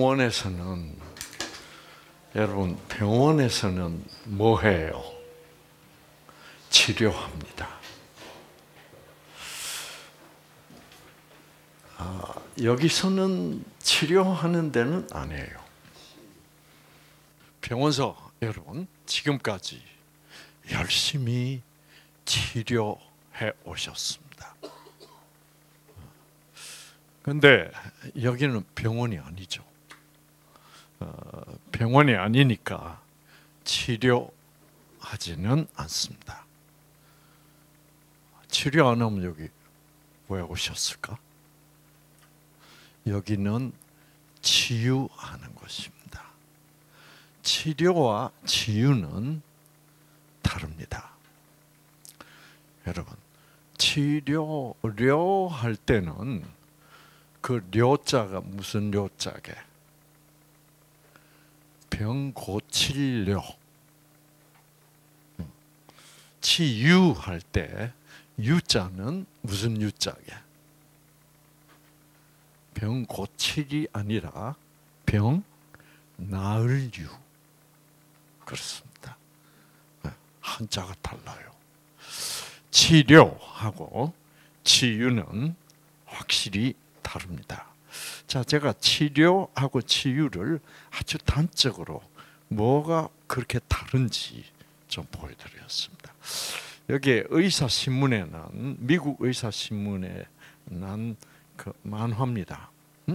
여러분 병원에서는 뭐 해요? 치료합니다. 여기서는 치료하는 데는 아니에요. 병원서 여러분 지금까지 열심히 치료해 오셨습니다. 그런데 여기는 병원이 아니죠. 병원이 아니니까 치료하지는 않습니다. 치료 안 하면 여기 왜 오셨을까? 여기는 치유하는 곳입니다. 치료와 치유는 다릅니다. 여러분, 치료할 때는 그 료자가 무슨 료자게? 병 고치려. 치유할 때 유자는 무슨 유자게? 병 고치기 아니라 병 나을 유. 그렇습니다. 한자가 달라요. 치료하고 치유는 확실히 다릅니다. 자, 제가 치료하고 치유를 아주 단적으로 뭐가 그렇게 다른지 좀 보여드렸습니다. 여기 의사신문에 난 미국 의사신문에 난 그 만화입니다.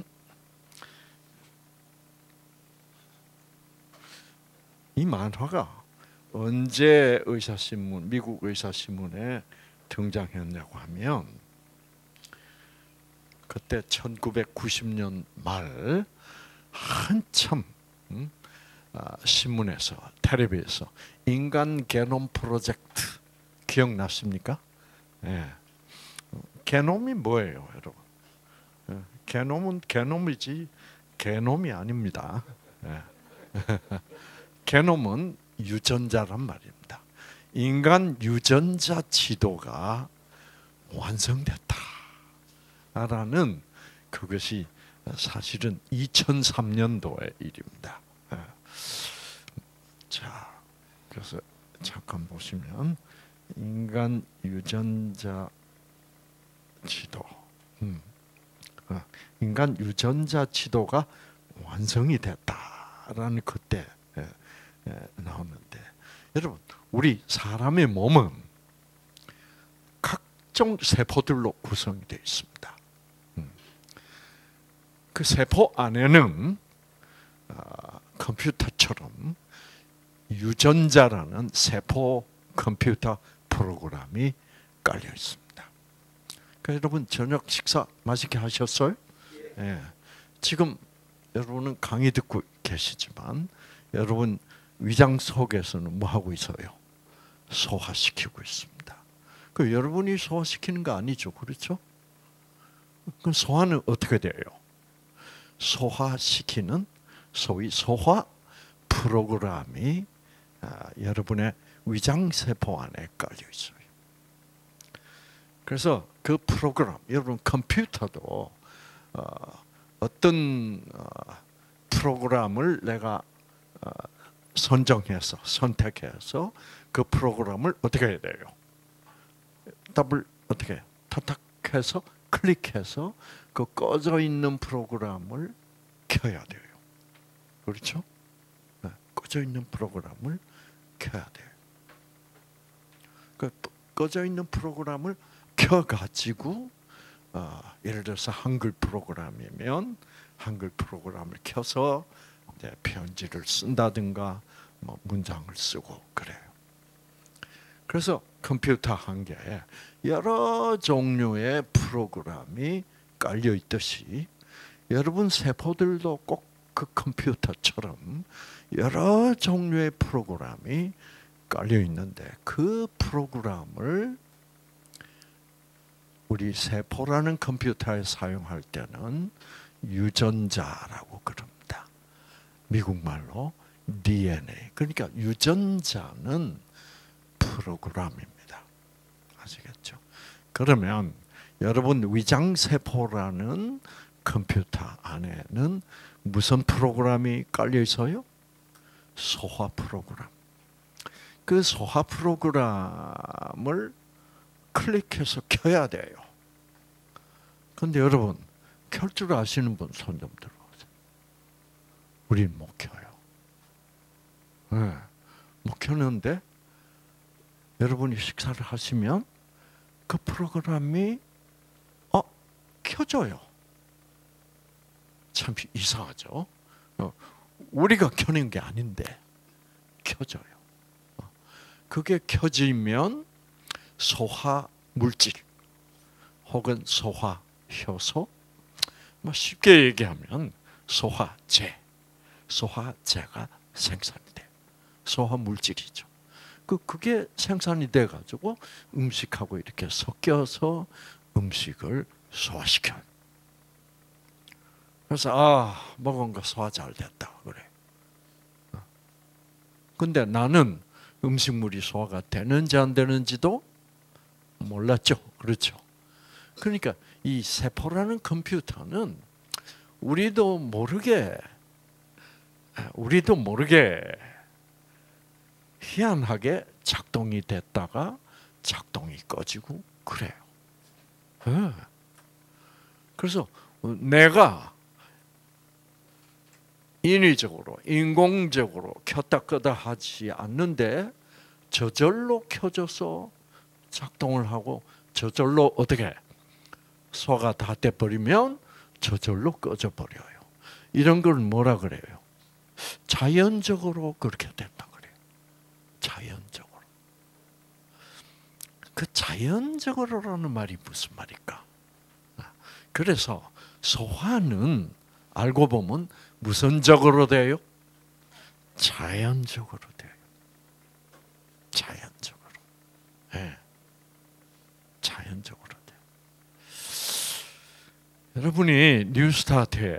이 만화가 언제 의사신문, 미국 의사신문에 등장했냐고 하면 그때 1990년 말 한참 신문에서, 텔레비에서 인간 게놈 프로젝트 기억나십니까? 네. 게놈이 뭐예요, 여러분? 게놈은 게놈이지 게놈이 아닙니다. 네. 게놈은 유전자란 말입니다. 인간 유전자 지도가 완성됐다라는 그것이 사실은 2003년도의 일입니다. 자, 그래서 잠깐 보시면 인간 유전자 지도, 인간 유전자 지도가 완성이 됐다라는 그때 나오는데, 여러분 우리 사람의 몸은 각종 세포들로 구성이 되어 있습니다. 그 세포 안에는 컴퓨터처럼 유전자라는 세포 컴퓨터 프로그램이 깔려 있습니다. 그러니까 여러분 저녁 식사 맛있게 하셨어요? 예. 지금 여러분은 강의 듣고 계시지만 여러분 위장 속에서는 뭐 하고 있어요? 소화시키고 있습니다. 그 여러분이 소화시키는 거 아니죠, 그렇죠? 그럼 소화는 어떻게 돼요? 소화시키는 소위 소화 프로그램이 여러분의 위장 세포 안에 깔려 있어요. 그래서 그 프로그램, 여러분 컴퓨터도 어떤 프로그램을 내가 선택해서 그 프로그램을 어떻게 해야 돼요? 어떻게 타탁해서 클릭해서 그 꺼져 있는 프로그램을 켜야 돼요. 그렇죠? 네, 꺼져 있는 프로그램을 켜야 돼요. 그 꺼져 있는 프로그램을 켜가지고 예를 들어서 한글 프로그램이면 한글 프로그램을 켜서 이제 편지를 쓴다든가 뭐 문장을 쓰고 그래요. 그래서 컴퓨터 한 개에 여러 종류의 프로그램이 깔려 있듯이 여러분 세포들도 꼭 그 컴퓨터처럼 여러 종류의 프로그램이 깔려 있는데 그 프로그램을 우리 세포라는 컴퓨터에 사용할 때는 유전자라고 그럽니다. 미국말로 DNA. 그러니까 유전자는 프로그램입니다. 아시겠죠? 그러면 여러분 위장세포라는 컴퓨터 안에는 무슨 프로그램이 깔려 있어요? 소화 프로그램. 그 소화 프로그램을 클릭해서 켜야 돼요. 근데 여러분, 켤 줄 아시는 분 손 좀 들어보세요. 우린 못 켜요. 네, 못 켜는데 여러분이 식사를 하시면 그 프로그램이 켜져요. 참 이상하죠? 우리가 켜는 게 아닌데 켜져요. 그게 켜지면 소화 물질 혹은 소화 효소, 쉽게 얘기하면 소화제가 생산이 돼요. 소화 물질이죠. 그게 생산이 돼 가지고 음식하고 이렇게 섞여서 음식을 소화시켜요. 그래서 먹은 거 소화 잘 됐다 그래. 근데 나는 음식물이 소화가 되는지 안 되는지도 몰랐죠. 그렇죠. 그러니까 이 세포라는 컴퓨터는 우리도 모르게 희한하게 작동이 됐다가 작동이 꺼지고 그래요. 그래서 내가 인위적으로, 인공적으로 켰다 끄다 하지 않는데 저절로 켜져서 작동을 하고 저절로 어떻게 소화가 다 돼버리면 저절로 꺼져 버려요. 이런 걸 뭐라 그래요? 자연적으로 그렇게 된다 그래요. 자연적으로. 그 자연적으로라는 말이 무슨 말일까? 그래서 소화는 알고 보면 무슨 적으로 돼요? 자연적으로 돼요. 자연적으로. 네. 자연적으로 돼요. 여러분이 뉴스타트에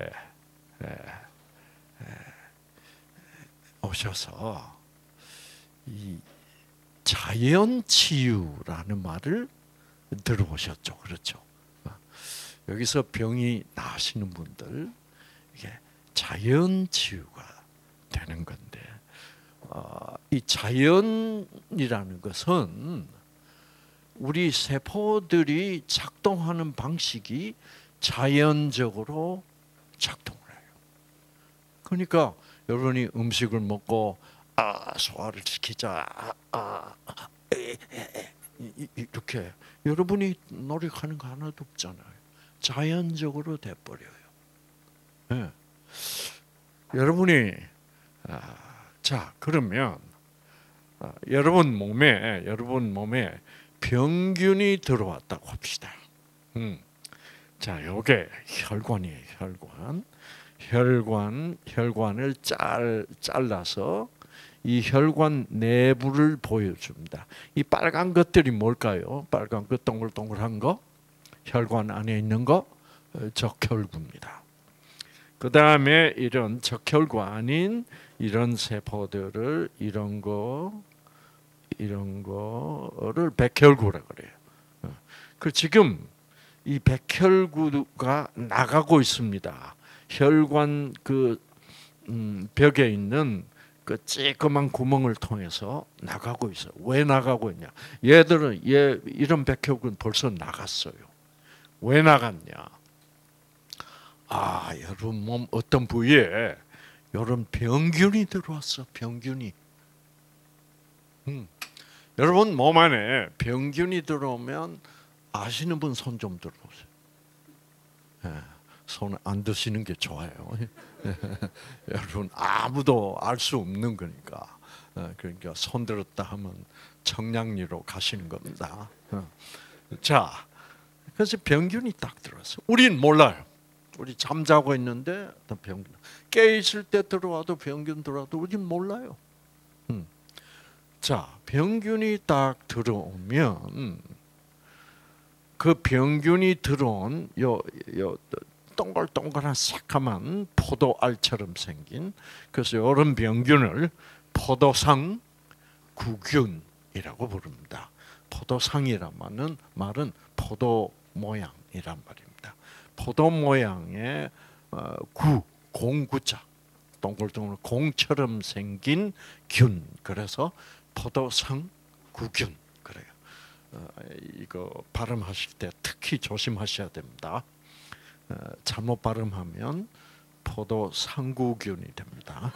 오셔서 이 자연치유라는 말을 들어보셨죠? 그렇죠? 여기서 병이 나시는 분들 이게 자연치유가 되는 건데 이 자연이라는 것은 우리 세포들이 작동하는 방식이 자연적으로 작동을 해요. 그러니까 여러분이 음식을 먹고 소화를 시키자 이렇게 여러분이 노력하는 거 하나도 없잖아요. 자연적으로 돼버려요. 네. 여러분이 자 그러면 여러분 몸에 병균이 들어왔다고 합시다. 자, 요게 혈관이에요. 혈관을 잘라서 이 혈관 내부를 보여줍니다. 이 빨간 것들이 뭘까요? 빨간 거 동글동글한 거? 혈관 안에 있는 거? 적혈구입니다. 그 다음에 이런 적혈구 아닌 이런 세포들을 이런 거를 백혈구라 그래요. 그 지금 이 백혈구가 나가고 있습니다. 혈관 벽에 있는 그 쬐끄만 구멍을 통해서 나가고 있어요. 왜 나가고 있냐? 이런 백혈구는 벌써 나갔어요. 왜 나갔냐? 여러분 몸 어떤 부위에 이런 병균이 들어왔어. 병균이. 여러분 몸 안에 병균이 들어오면 아시는 분 손 좀 들어보세요. 손 안 드시는 게 좋아요. 여러분 아무도 알 수 없는 거니까. 그러니까 손 들었다 하면 청량리로 가시는 겁니다. 자, 그래서 병균이 딱 들어왔어. 우린 몰라요. 우리 잠자고 있는데 병균 깨 있을 때 들어와도 병균 들어와도 우린 몰라요. 자, 병균이 딱 들어오면 그 병균이 들어온 요 동글동글한 새까만 포도알처럼 생긴 그래서 이런 병균을 포도상 구균이라고 부릅니다. 포도상이란 말은 포도 모양이란 말입니다. 포도 모양의 공구자, 동글동글 공처럼 생긴 균. 그래서 포도상구균 그래요. 이거 발음하실 때 특히 조심하셔야 됩니다. 잘못 발음하면 포도상구균이 됩니다.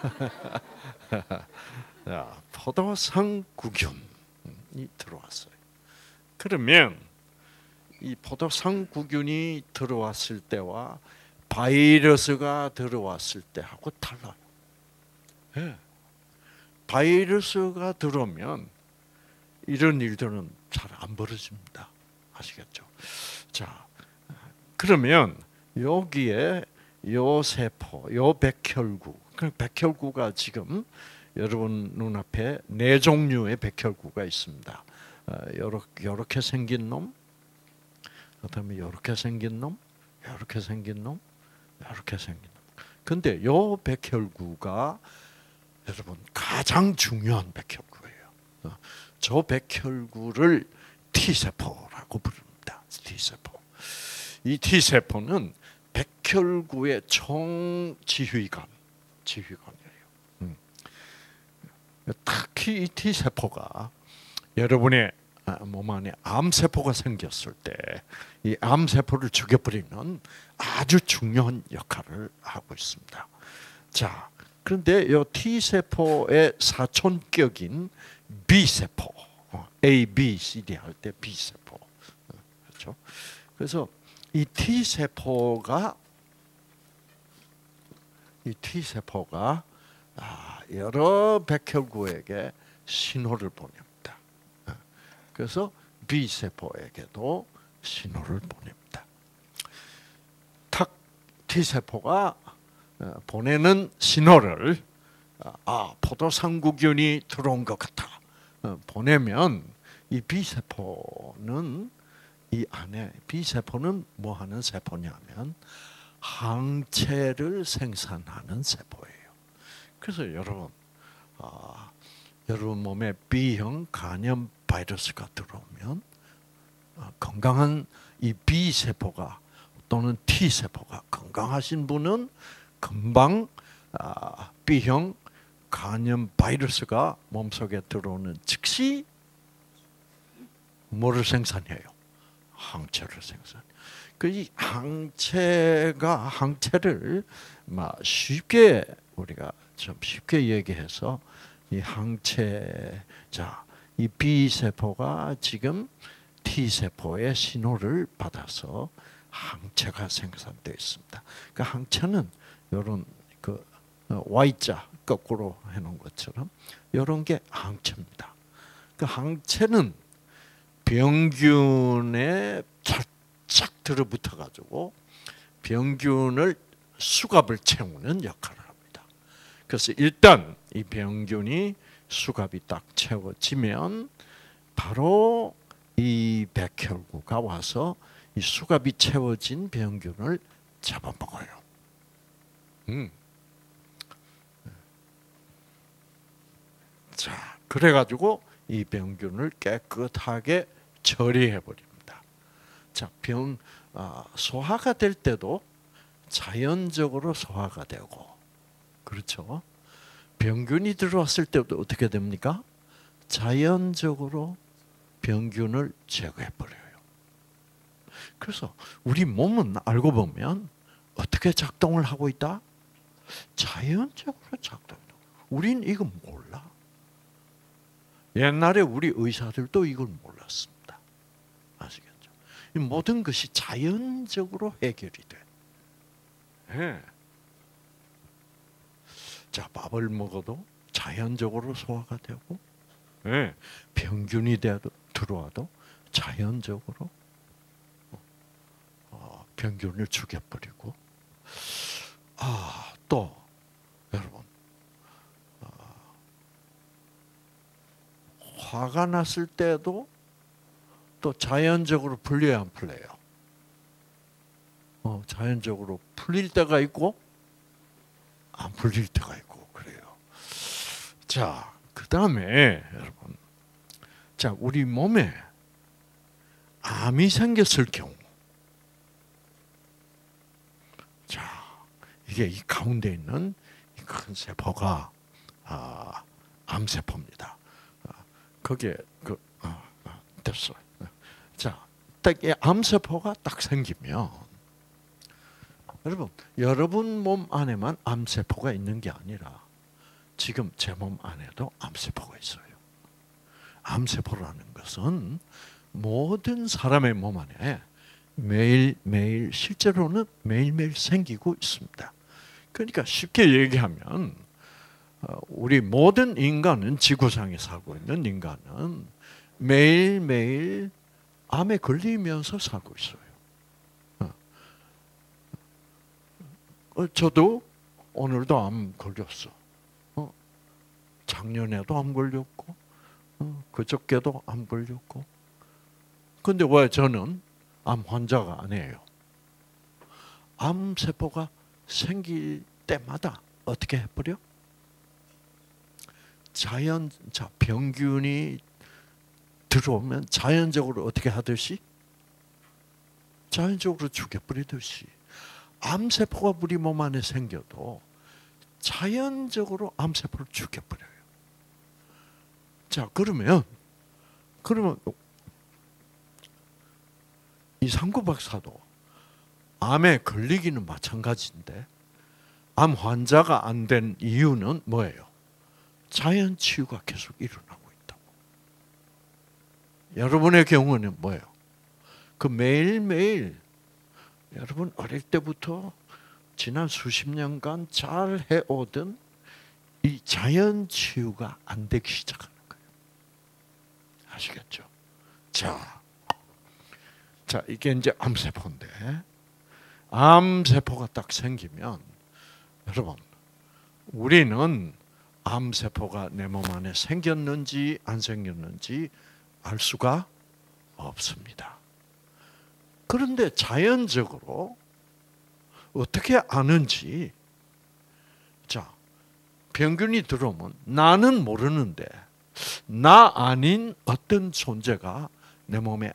포도상구균이 들어왔어요. 그러면 이 포도상구균이 들어왔을 때와 바이러스가 들어왔을 때하고 달라요. 네. 바이러스가 들어오면 이런 일들은 잘 안 벌어집니다. 아시겠죠? 자, 그러면 여기에 요 세포, 요 백혈구, 그 백혈구가 지금 여러분 눈앞에 네 종류의 백혈구가 있습니다. 요렇게 생긴 놈, 그다음에 요렇게 생긴 놈, 요렇게 생긴 놈, 요렇게 생긴 놈. 근데 요 백혈구가 여러분 가장 중요한 백혈구예요. 저 백혈구를 T세포라고 부릅니다. T세포. 이 T세포는 백혈구의 총지휘관이에요. 특히 이 T세포가 여러분의 몸 안에 암세포가 생겼을 때 이 암세포를 죽여버리는 아주 중요한 역할을 하고 있습니다. 자, 그런데 이 T세포의 사촌격인 B세포, A, B, C, D 할 때 B세포. 그렇죠? 그래서 이 T세포가 여러 백혈구에게 신호를 보냅니다. 그래서 B세포에게도 신호를 보냅니다. T세포가 보내는 신호를 포도상구균이 들어온 것 같아 보내면 이 B세포는 이 안에 B세포는 뭐 하는 세포냐면 항체를 생산하는 세포예요. 그래서 여러분 몸에 B형 간염 바이러스가 들어오면 건강한 이 B세포가 또는 T세포가 건강하신 분은 금방 B형 간염 바이러스가 몸속에 들어오는 즉시 뭐를 생산해요? 항체를 생산. 이 항체를 쉽게 우리가 좀 쉽게 얘기해서 이 항체 이 B세포가 지금 T세포의 신호를 받아서 항체가 생산되어 있습니다. 그 항체는 이런 Y자 거꾸로 해놓은 것처럼 이런 게 항체입니다. 그 항체는 병균에 쫙 들어붙어 가지고 병균을 수갑을 채우는 역할을 합니다. 그래서 일단 이 병균이 수갑이 딱 채워지면 바로 이 백혈구가 와서 이 수갑이 채워진 병균을 잡아먹어요. 자, 그래가지고 이 병균을 깨끗하게 처리해 버립니다. 자, 소화가 될 때도 자연적으로 소화가 되고, 그렇죠? 병균이 들어왔을 때도 어떻게 됩니까? 자연적으로 병균을 제거해 버려요. 그래서 우리 몸은 알고 보면 어떻게 작동을 하고 있다? 자연적으로 작동해요. 우린 이거 몰라. 옛날에 우리 의사들도 이걸 몰랐습니다. 아시겠죠? 이 모든 것이 자연적으로 해결이 돼. 네. 자, 밥을 먹어도 자연적으로 소화가 되고, 네. 병균이 들어와도 자연적으로 병균을 죽여버리고, 또 여러분 화가 났을 때도 또 자연적으로 풀려야 안 풀려요? 자연적으로 풀릴 때가 있고 안 풀릴 때가 있고 그래요. 자, 그 다음에 여러분, 자, 우리 몸에 암이 생겼을 경우, 자, 이게 이 가운데 있는 큰 세포가 암세포입니다. 거기에 됐어요. 자, 딱 이 암세포가 딱 생기면 여러분 몸 안에만 암세포가 있는 게 아니라 지금 제 몸 안에도 암세포가 있어요. 암세포라는 것은 모든 사람의 몸 안에 매일매일 실제로는 매일매일 생기고 있습니다. 그러니까 쉽게 얘기하면 우리 모든 인간은 지구상에 살고 있는 인간은 매일매일 암에 걸리면서 살고 있어요. 저도 오늘도 암 걸렸어. 작년에도 암 걸렸고 그저께도 암 걸렸고. 근데 왜 저는 암 환자가 아니에요? 암세포가 생길 때마다 어떻게 해버려? 병균이 들어오면 자연적으로 어떻게 하듯이? 자연적으로 죽여버리듯이. 암세포가 우리 몸 안에 생겨도 자연적으로 암세포를 죽여버려요. 자, 그러면 이상구 박사도 암에 걸리기는 마찬가지인데 암 환자가 안 된 이유는 뭐예요? 자연 치유가 계속 일어나고 있다고. 여러분의 경우는 뭐예요? 그 매일매일 여러분 어릴 때부터 지난 수십 년간 잘 해오던 이 자연 치유가 안 되기 시작하는 거예요. 아시겠죠? 자, 이게 이제 암세포인데, 암세포가 딱 생기면, 여러분, 우리는 암세포가 내 몸 안에 생겼는지 안 생겼는지 알 수가 없습니다. 그런데 자연적으로 어떻게 아는지, 자, 병균이 들어오면 나는 모르는데, 나 아닌 어떤 존재가 내 몸에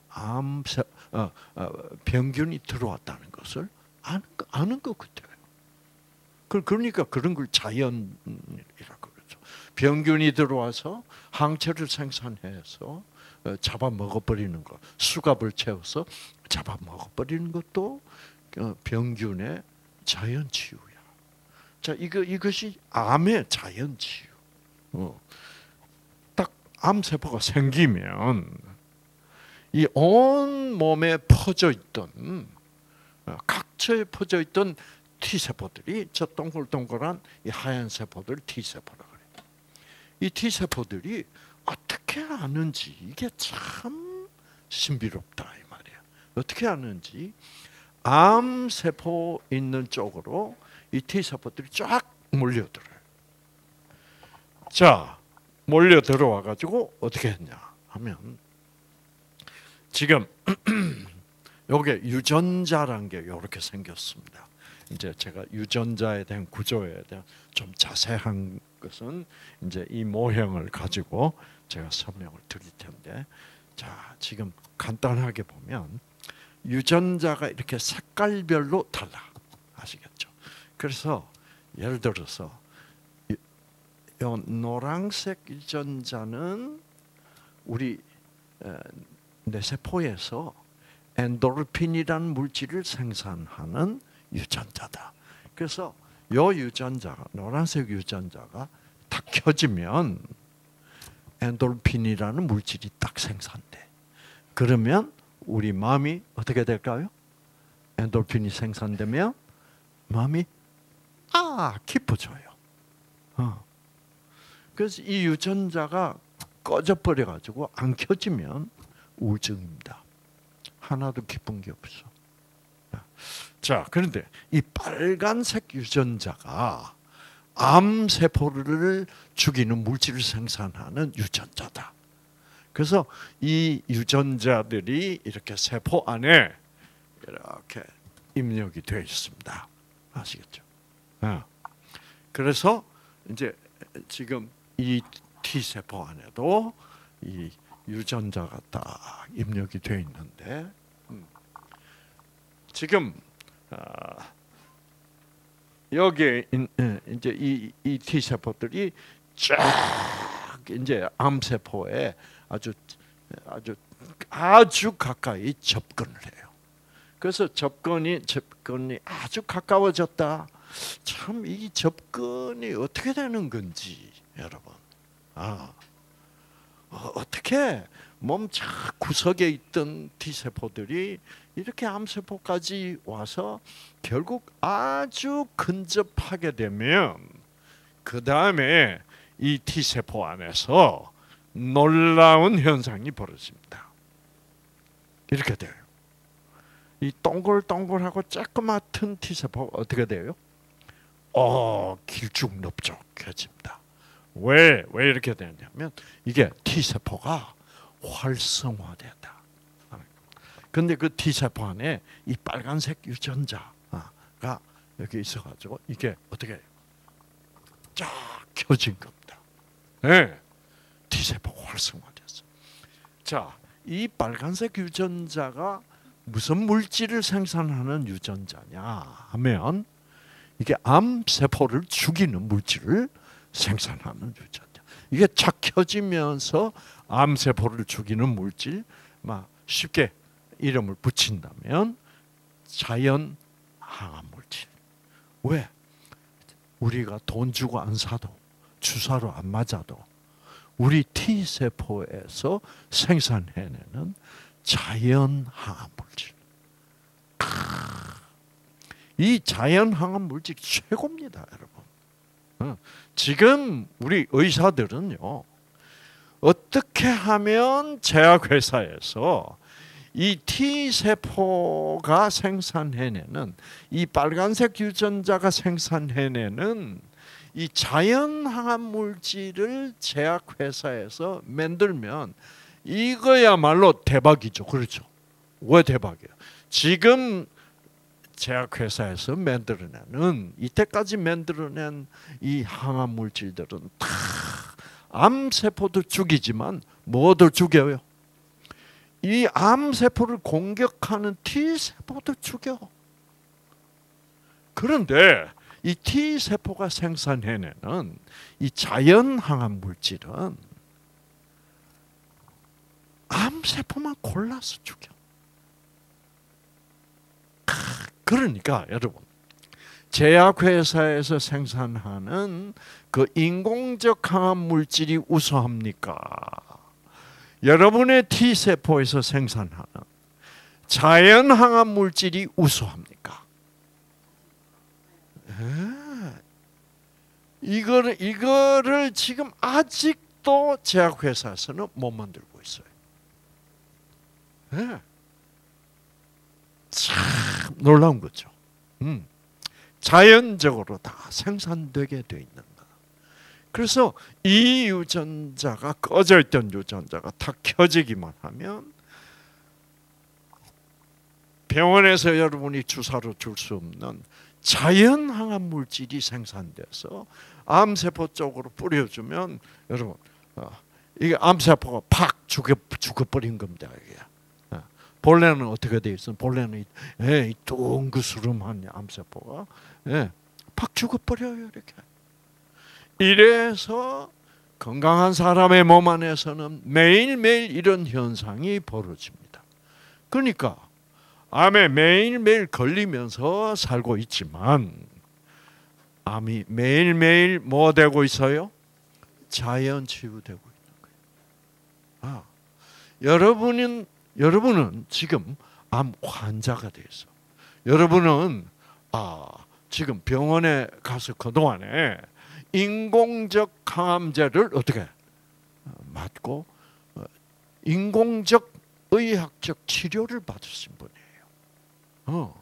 병균이 들어왔다는 것을 아는 것 같아요. 그러니까 그런 걸 자연이라고 그러죠. 병균이 들어와서 항체를 생산해서 잡아 먹어버리는 것, 수갑을 채워서 잡아 먹어버리는 것도 병균의 자연 치유야. 자, 이것이 암의 자연 치유. 딱 암세포가 생기면 이 온 몸에 퍼져 있던 각처에 퍼져 있던 T 세포들이 저 동글동글한 이 하얀 세포들 T 세포라고 그래요. 이 T 세포들이 어떻게 아는지 이게 참 신비롭다 이 말이야. 어떻게 아는지 암 세포 있는 쪽으로 이 T 세포들이 쫙 몰려들어요. 자, 몰려 들어와 가지고 어떻게 했냐 하면 지금 요게 유전자란 게 이렇게 생겼습니다. 이제 제가 유전자에 대한 구조에 대한 좀 자세한 것은 이제 이 모형을 가지고 제가 설명을 드릴 텐데, 자, 지금 간단하게 보면 유전자가 이렇게 색깔별로 달라. 아시겠죠? 그래서 예를 들어서 요 노란색 유전자는 우리 뇌세포에서 엔도르핀이라는 물질을 생산하는 유전자다. 그래서 요 유전자가 노란색 유전자가 딱 켜지면 엔도르핀이라는 물질이 딱 생산돼. 그러면 우리 마음이 어떻게 될까요? 엔도르핀이 생산되면 마음이 기뻐져요. 그래서 이 유전자가 꺼져버려 가지고 안 켜지면 우울증입니다. 하나도 기쁜 게 없어. 자, 그런데 이 빨간색 유전자가 암세포를 죽이는 물질을 생산하는 유전자다. 그래서 이 유전자들이 이렇게 세포 안에 이렇게 입력이 되어 있습니다. 아시겠죠? 그래서 이제 지금 이 T세포 안에도 이 유전자가 딱 입력이 되어 있는데, 지금 여기에 이제 이 T 세포들이 쫙 이제 암 세포에 아주 가까이 접근을 해요. 그래서 접근이 아주 가까워졌다. 참 이 접근이 어떻게 되는 건지 여러분, 어떻게 몸 구석에 있던 T 세포들이 이렇게 암 세포까지 와서 결국 아주 근접하게 되면 그 다음에 이 T 세포 안에서 놀라운 현상이 벌어집니다. 이렇게 돼요. 이 동글동글하고 조그맣은 T 세포가 어떻게 돼요? 길쭉넓적해집니다. 왜 이렇게 되냐면 이게 T 세포가 활성화되다. 근데 그 T 세포 안에 이 빨간색 유전자가 여기 있어가지고 이게 어떻게 쫙 켜진 겁니다. 네, T 세포가 활성화됐어. 자, 이 빨간색 유전자가 무슨 물질을 생산하는 유전자냐 하면 이게 암 세포를 죽이는 물질을 생산하는 유전자. 이게 착 켜지면서 암 세포를 죽이는 물질, 쉽게 이름을 붙인다면 자연 항암 물질. 왜? 우리가 돈 주고 안 사도 주사로 안 맞아도 우리 T 세포에서 생산해내는 자연 항암 물질. 이 자연 항암 물질 최고입니다, 여러분. 지금 우리 의사들은요, 어떻게 하면 제약회사에서 이 T 세포가 생산해내는 이 빨간색 유전자가 생산해내는 이 자연 항암 물질을 제약회사에서 만들면 이거야말로 대박이죠. 그렇죠? 왜 대박이에요? 지금 제약회사에서 만들어내는 이때까지 만들어낸 이 항암 물질들은 다 암세포도 죽이지만 뭐도 죽여요? 이 암세포를 공격하는 T세포도 죽여. 그런데 이 T세포가 생산해내는 이 자연 항암 물질은 암세포만 골라서 죽여. 그러니까 여러분, 제약회사에서 생산하는 그 인공적 항암 물질이 우수합니까? 여러분의 T세포에서 생산하는 자연 항암 물질이 우수합니까? 이거를 지금 아직도 제약회사에서는 못 만들고 있어요. 참 놀라운 거죠. 자연적으로 다 생산되게 돼 있는 거. 그래서 이 유전자가 꺼져 있던 유전자가 다 켜지기만 하면 병원에서 여러분이 주사로 줄 수 없는 자연 항암 물질이 생산돼서 암세포 쪽으로 뿌려주면 여러분 이게 암세포가 팍 죽어버린 겁니다. 이게. 본래는 어떻게 돼 있어? 본래는 이 둥그스름한 암세포가 팍 죽어버려요. 이렇게. 이래서 건강한 사람의 몸 안에서는 매일매일 이런 현상이 벌어집니다. 그러니까 암에 매일매일 걸리면서 살고 있지만 암이 매일매일 뭐 되고 있어요? 자연 치유되고 있는 거예요. 여러분은 지금 암 환자가 돼 있어. 여러분은 지금 병원에 가서 그동안에 인공적 항암제를 어떻게 맞고 인공적 의학적 치료를 받으신 분이에요.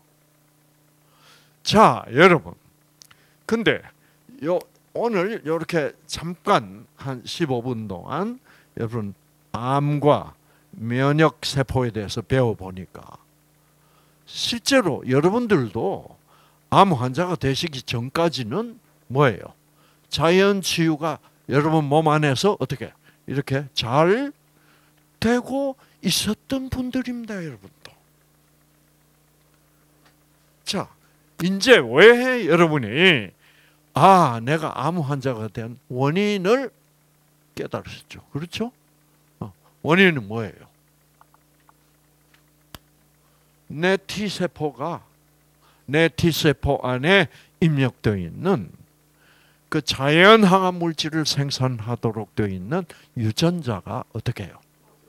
자, 여러분. 근데 오늘 이렇게 잠깐 한 15분 동안 여러분 암과 면역 세포에 대해서 배워보니까 실제로 여러분들도 암 환자가 되시기 전까지는 뭐예요? 자연 치유가 여러분 몸 안에서 어떻게 이렇게 잘 되고 있었던 분들입니다, 여러분도. 자, 이제 왜 여러분이 내가 암 환자가 된 원인을 깨달으셨죠. 그렇죠? 원인은 뭐예요? 내 T세포가 내 T세포 안에 입력되어 있는 그 자연 항암 물질을 생산하도록 되어 있는 유전자가 어떻게 해요?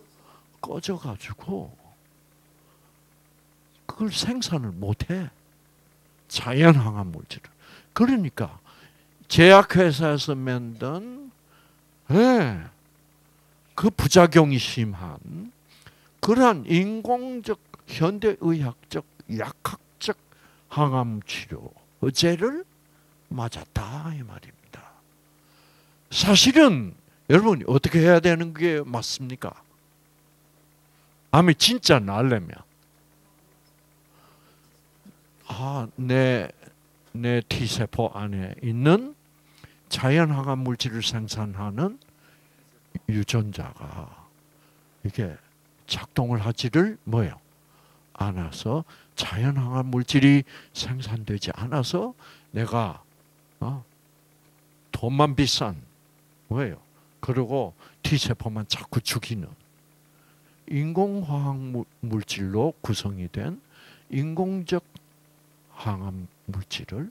꺼져가지고 그걸 생산을 못해. 자연 항암 물질을. 그러니까 제약회사에서 만든 그 부작용이 심한 그러한 인공적 현대의학적 약학적 항암 치료제를 맞았다 이 말입니다. 사실은 여러분이 어떻게 해야 되는 게 맞습니까? 암이 진짜 나으려면 내 T세포 안에 있는 자연 항암 물질을 생산하는 유전자가 이게 작동을 하지를 않아서 자연 항암 물질이 생산되지 않아서 내가 돈만 비싼 그리고 T세포만 자꾸 죽이는 인공화학 물질로 구성이 된 인공적 항암 물질을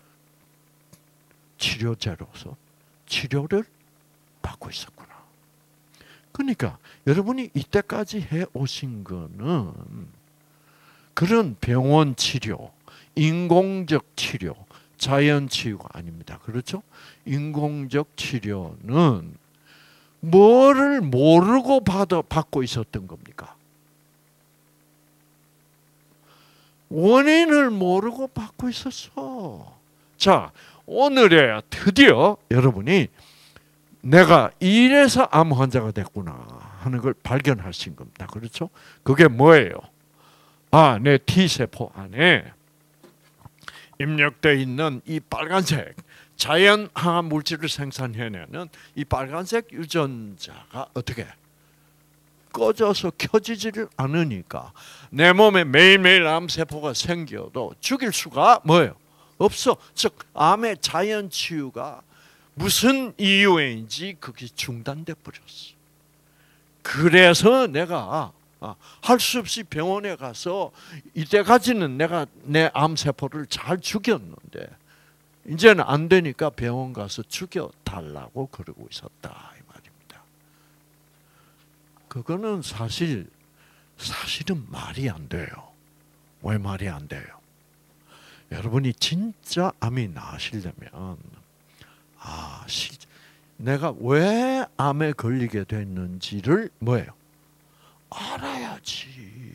치료제로서 치료를 받고 있었구나. 그러니까 여러분이 이때까지 해오신 거는 그런 병원 치료, 인공적 치료, 자연 치유가 아닙니다. 그렇죠? 인공적 치료는 뭐를 모르고 받고 있었던 겁니까? 원인을 모르고 받고 있었어. 자, 오늘에 드디어 여러분이 내가 이래서 암 환자가 됐구나 하는 걸 발견하신 겁니다. 그렇죠? 그게 뭐예요? 내 T세포 안에 입력되어 있는 이 빨간색 자연 항암 물질을 생산해내는 이 빨간색 유전자가 어떻게 꺼져서 켜지지를 않으니까 내 몸에 매일매일 암세포가 생겨도 죽일 수가 없어. 즉 암의 자연 치유가 무슨 이유인지 그게 중단돼 버렸어. 그래서 내가 할 수 없이 병원에 가서 이때까지는 내가 내 암세포를 잘 죽였는데 이제는 안 되니까 병원 가서 죽여달라고 그러고 있었다 이 말입니다. 그거는 사실은 말이 안 돼요. 왜 말이 안 돼요? 여러분이 진짜 암이 나으시려면 내가 왜 암에 걸리게 됐는지를 알아야지.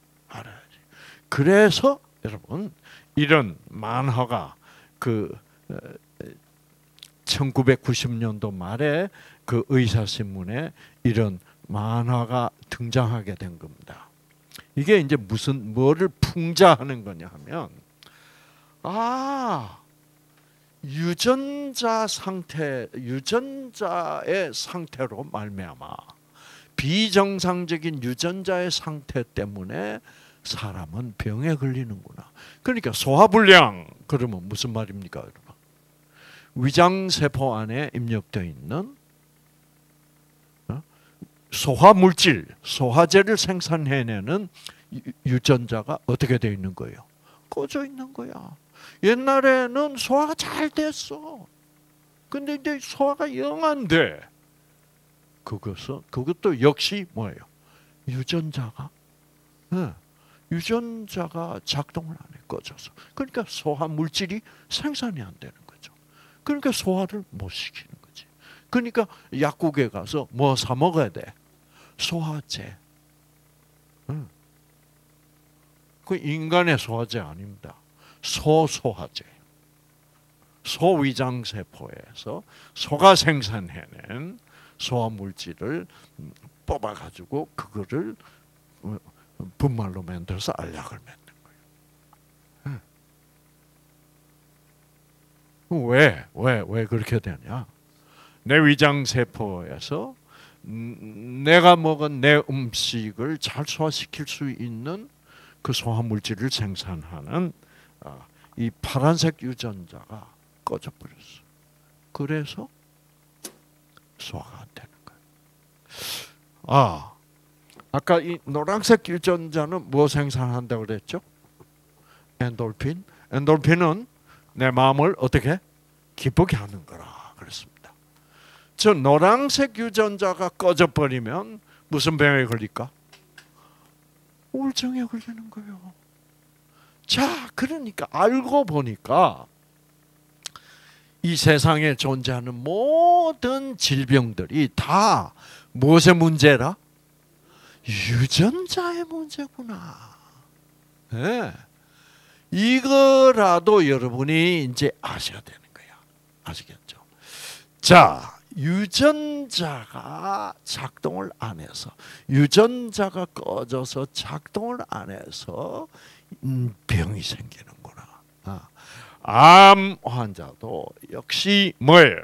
그래서 여러분 이런 만화가 1990년도 말에 그 의사신문에 이런 만화가 등장하게 된 겁니다. 이게 이제 뭐를 풍자하는 거냐 하면 유전자의 상태로 말미암아 비정상적인 유전자의 상태 때문에 사람은 병에 걸리는구나. 그러니까 소화불량 그러면 무슨 말입니까, 여러분? 위장세포 안에 입력되어 있는 소화물질, 소화제를 생산해내는 유전자가 어떻게 되어 있는 거예요? 꺼져 있는 거야. 옛날에는 소화가 잘 됐어. 근데 이제 소화가 영 안 돼. 그것도 역시 유전자가 작동을 안 해, 꺼져서. 그러니까 소화 물질이 생산이 안 되는 거죠. 그러니까 소화를 못 시키는 거지. 그러니까 약국에 가서 뭐 사 먹어야 돼? 소화제. 그 인간의 소화제 아닙니다. 소소화제. 소위장세포에서 소가 생산해낸 소화물질을 뽑아가지고 그거를 분말로 만들어서 알약을 만든 거예요. 왜 그렇게 되냐? 내 위장세포에서 내가 먹은 내 음식을 잘 소화시킬 수 있는 그 소화물질을 생산하는 이 파란색 유전자가 꺼져 버렸어. 그래서 소화가 안 되는 거예요. 아까 이 노란색 유전자는 뭐 생산한다고 그랬죠? 엔돌핀. 엔돌핀은 내 마음을 어떻게 기쁘게 하는 거라 그랬습니다. 저 노란색 유전자가 꺼져 버리면 무슨 병에 걸릴까? 우울증에 걸리는 거예요. 자, 그러니까 알고 보니까 이 세상에 존재하는 모든 질병들이 다 무엇의 문제라? 유전자의 문제구나. 네. 이거라도 여러분이 이제 아셔야 되는 거야. 아시겠죠? 자, 유전자가 작동을 안 해서, 유전자가 꺼져서 작동을 안 해서 병이 생기는구나. 암 환자도 역시 뭐예요?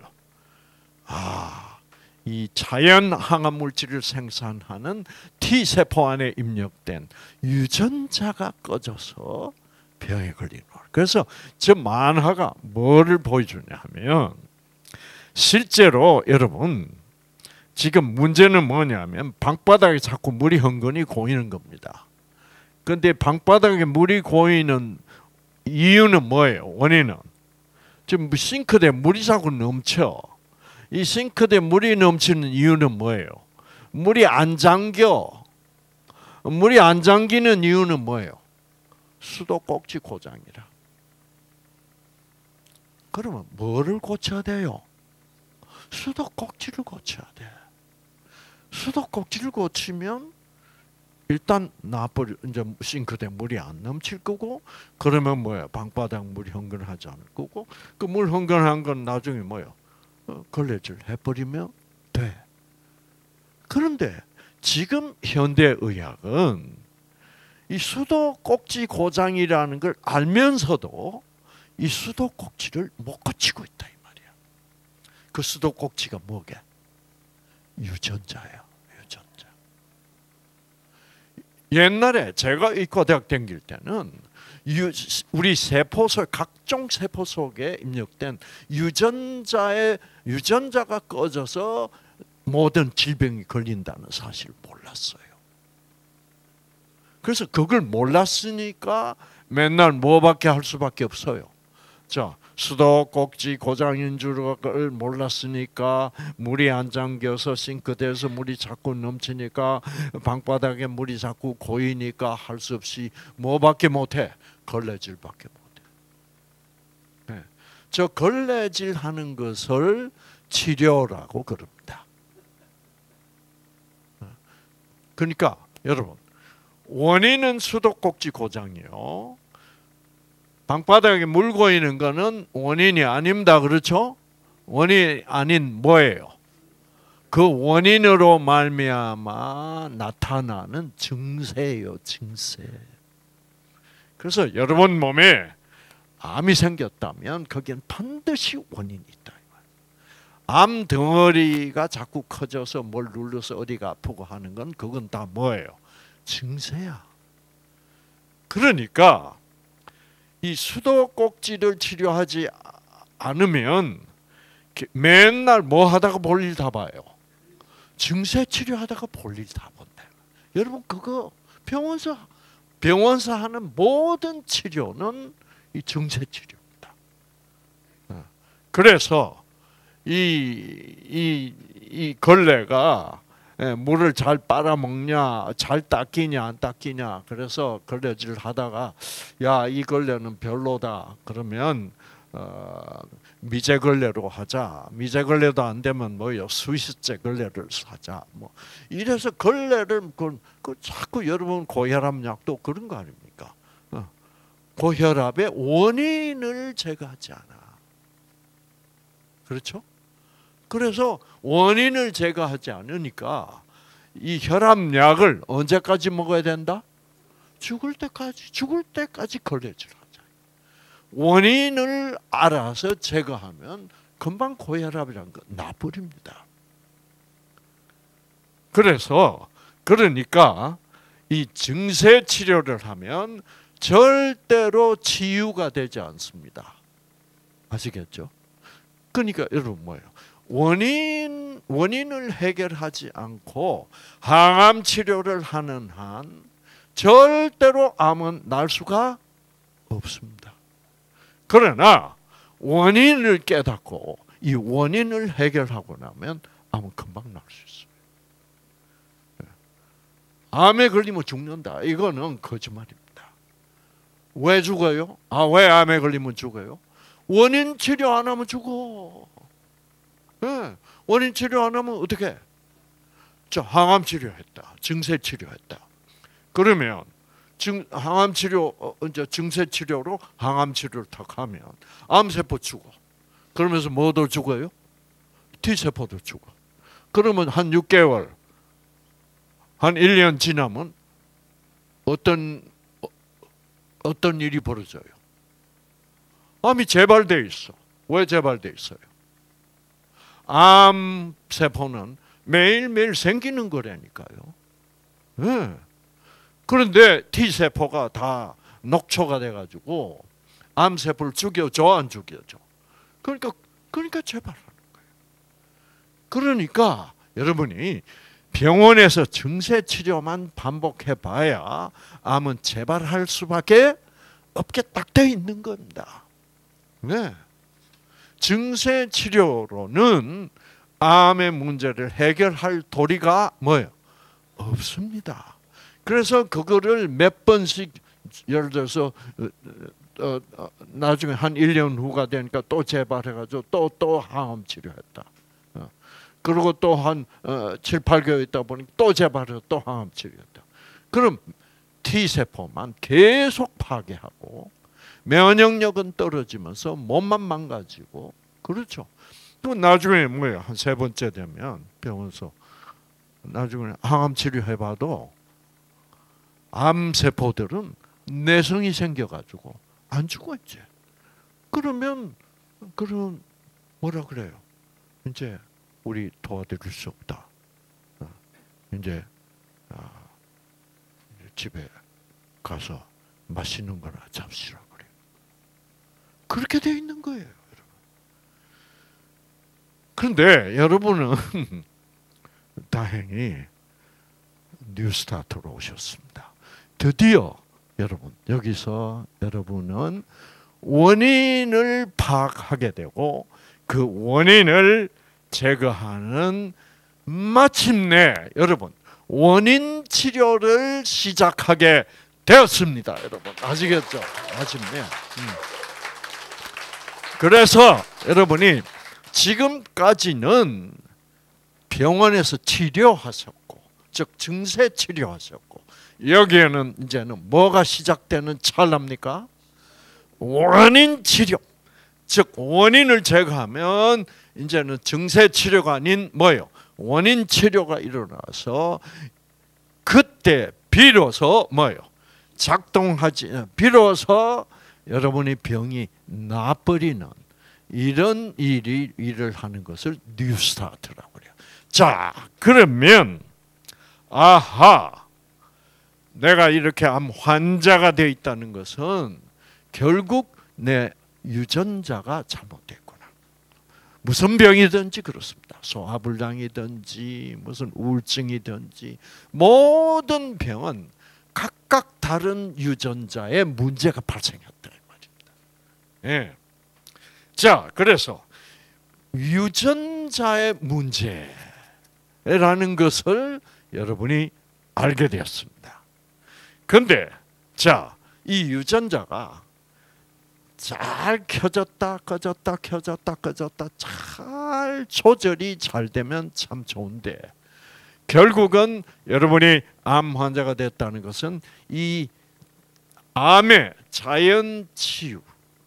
이 자연 항암 물질을 생산하는 T 세포 안에 입력된 유전자가 꺼져서 병에 걸리는 거예요. 그래서 저 만화가 뭐를 보여주냐 하면, 실제로 여러분 지금 문제는 뭐냐면 방바닥에 자꾸 물이 흥건히 고이는 겁니다. 그런데 방바닥에 물이 고이는 이유는 뭐예요? 원인은 지금 싱크대에 물이 자꾸 넘쳐. 이 싱크대에 물이 넘치는 이유는 뭐예요? 물이 안 잠겨. 물이 안 잠기는 이유는 뭐예요? 수도꼭지 고장이라. 그러면 뭐를 고쳐야 돼요? 수도꼭지를 고쳐야 돼. 수도꼭지를 고치면 일단 나버려, 이제 싱크대 물이 안 넘칠 거고, 그러면 뭐야? 방바닥 물이 흥건하지 않을 거고, 그 물 흥건한 건 나중에 뭐야? 걸레질 해버리면 돼. 그런데 지금 현대 의학은 이 수도꼭지 고장이라는 걸 알면서도 이 수도꼭지를 못 고치고 있다 이 말이야. 그 수도꼭지가 뭐게? 유전자예요. 유전자. 옛날에 제가 의과대학 다닐 때는 우리 세포 속, 각종 세포 속에 입력된 유전자가 꺼져서 모든 질병이 걸린다는 사실을 몰랐어요. 그래서 그걸 몰랐으니까 맨날 뭐밖에 할 수밖에 없어요. 자, 수도꼭지 고장인 줄을 몰랐으니까 물이 안 잠겨서 싱크대에서 물이 자꾸 넘치니까 방바닥에 물이 자꾸 고이니까 할 수 없이 뭐밖에 못해? 걸레질밖에 못해. 네. 저 걸레질 하는 것을 치료라고 그럽니다. 그러니까 여러분, 원인은 수도꼭지 고장이요. 방바닥에 물 고이는 거는 원인이 아닙니다. 그렇죠? 원인이 아닌 뭐예요? 그 원인으로 말미암아 나타나는 증세예요. 증세. 그래서 여러분 몸에 암이 생겼다면 거기엔 반드시 원인이 있다. 암 덩어리가 자꾸 커져서 뭘 눌러서 어디가 아프고 하는 건 그건 다 뭐예요? 증세야. 그러니까 이 수도꼭지를 치료하지 않으면 맨날 뭐 하다가 볼일 다 봐요. 증세 치료하다가 볼일 다 본다. 여러분 그거 병원에서 하는 모든 치료는 이 증세 치료입니다. 그래서 이 걸레가 물을 잘 빨아먹냐, 잘 닦이냐, 안 닦이냐. 그래서 걸레질을 하다가 야, 이 걸레는 별로다. 그러면 미제 걸레로 하자. 미제 걸레도 안 되면 뭐요? 스위스제 걸레를 사자. 뭐 이래서 걸레를 자꾸 여러분 고혈압 약도 그런 거 아닙니까? 고혈압의 원인을 제거하지 않아. 그렇죠? 그래서 원인을 제거하지 않으니까 이 혈압약을 언제까지 먹어야 된다? 죽을 때까지 걸레질하자. 원인을 알아서 제거하면 금방 고혈압이라는 거 나버립니다. 그러니까 이 증세 치료를 하면 절대로 치유가 되지 않습니다. 아시겠죠? 그러니까 여러분 뭐예요? 원인을 해결하지 않고 항암 치료를 하는 한 절대로 암은 날 수가 없습니다. 그러나 원인을 깨닫고 이 원인을 해결하고 나면 암은 금방 날 수 있어요. 암에 걸리면 죽는다. 이거는 거짓말입니다. 왜 죽어요? 왜 암에 걸리면 죽어요? 원인 치료 안 하면 죽어. 네. 원인 치료 안 하면 어떻게? 항암 치료했다. 증세 치료했다. 그러면 항암 치료 이제 증세 치료로 항암 치료를 탁 하면 암세포 죽어. 그러면서 뭐도 죽어요? T세포도 죽어. 그러면 한 6개월, 한 1년 지나면 어떤 일이 벌어져요? 암이 재발돼 있어. 왜 재발돼 있어요? 암세포는 매일매일 생기는 거라니까요. 네. 그런데 T세포가 다 녹초가 돼가지고 암세포를 죽여줘, 안 죽여줘? 그러니까 재발하는 거예요. 그러니까 여러분이 병원에서 증세 치료만 반복해봐야 암은 재발할 수밖에 없게 딱 돼 있는 겁니다. 네. 증세 치료로는 암의 문제를 해결할 도리가 뭐예요? 없습니다. 그래서 그거를 몇 번씩 예를 들어서 나중에 한 1년 후가 되니까 또 재발해가지고 또 항암 치료했다. 그리고 또 한 7, 8개월 있다 보니까 또 재발해서 또 항암 치료했다. 그럼 T세포만 계속 파괴하고 면역력은 떨어지면서 몸만 망가지고 그렇죠. 또 나중에 뭐예요? 한 3번째 되면 병원에서 나중에 항암 치료해봐도 암세포들은 내성이 생겨가지고 안 죽어 이제. 그럼 뭐라 그래요? 이제 우리 도와드릴 수 없다. 이제 집에 가서 맛있는 거나 잡수라 그래. 그렇게 돼 있는 거예요, 여러분. 그런데 여러분은 다행히 뉴스타트로 오셨습니다. 드디어 여러분 여기서 여러분은 원인을 파악하게 되고 그 원인을 제거하는 마침내 여러분 원인 치료를 시작하게 되었습니다. 여러분 아시겠죠? 마침내. 그래서 여러분이 지금까지는 병원에서 치료하셨고 즉 증세 치료하셨고 여기에는 이제는 뭐가 시작되는 찰나입니까? 원인 치료. 즉 원인을 제거하면 이제는 증세 치료가 아닌 뭐예요? 원인 치료가 일어나서 그때 비로소 뭐예요? 비로소 여러분의 병이 나버리는 이런 일을 하는 것을 뉴스타트라고 그래요. 자, 그러면 내가 이렇게 암 환자가 되어 있다는 것은 결국 내 유전자가 잘못됐구나. 무슨 병이든지 그렇습니다. 소화불량이든지 무슨 우울증이든지 모든 병은 각각 다른 유전자의 문제가 발생했다 이 말입니다. 예. 자, 그래서 유전자의 문제라는 것을 여러분이 알게 되었습니다. 그런데 자, 이 유전자가 잘 켜졌다 꺼졌다 켜졌다 꺼졌다 잘 조절이 잘 되면 참 좋은데 결국은 여러분이 암 환자가 됐다는 것은 이 암의 자연 치유,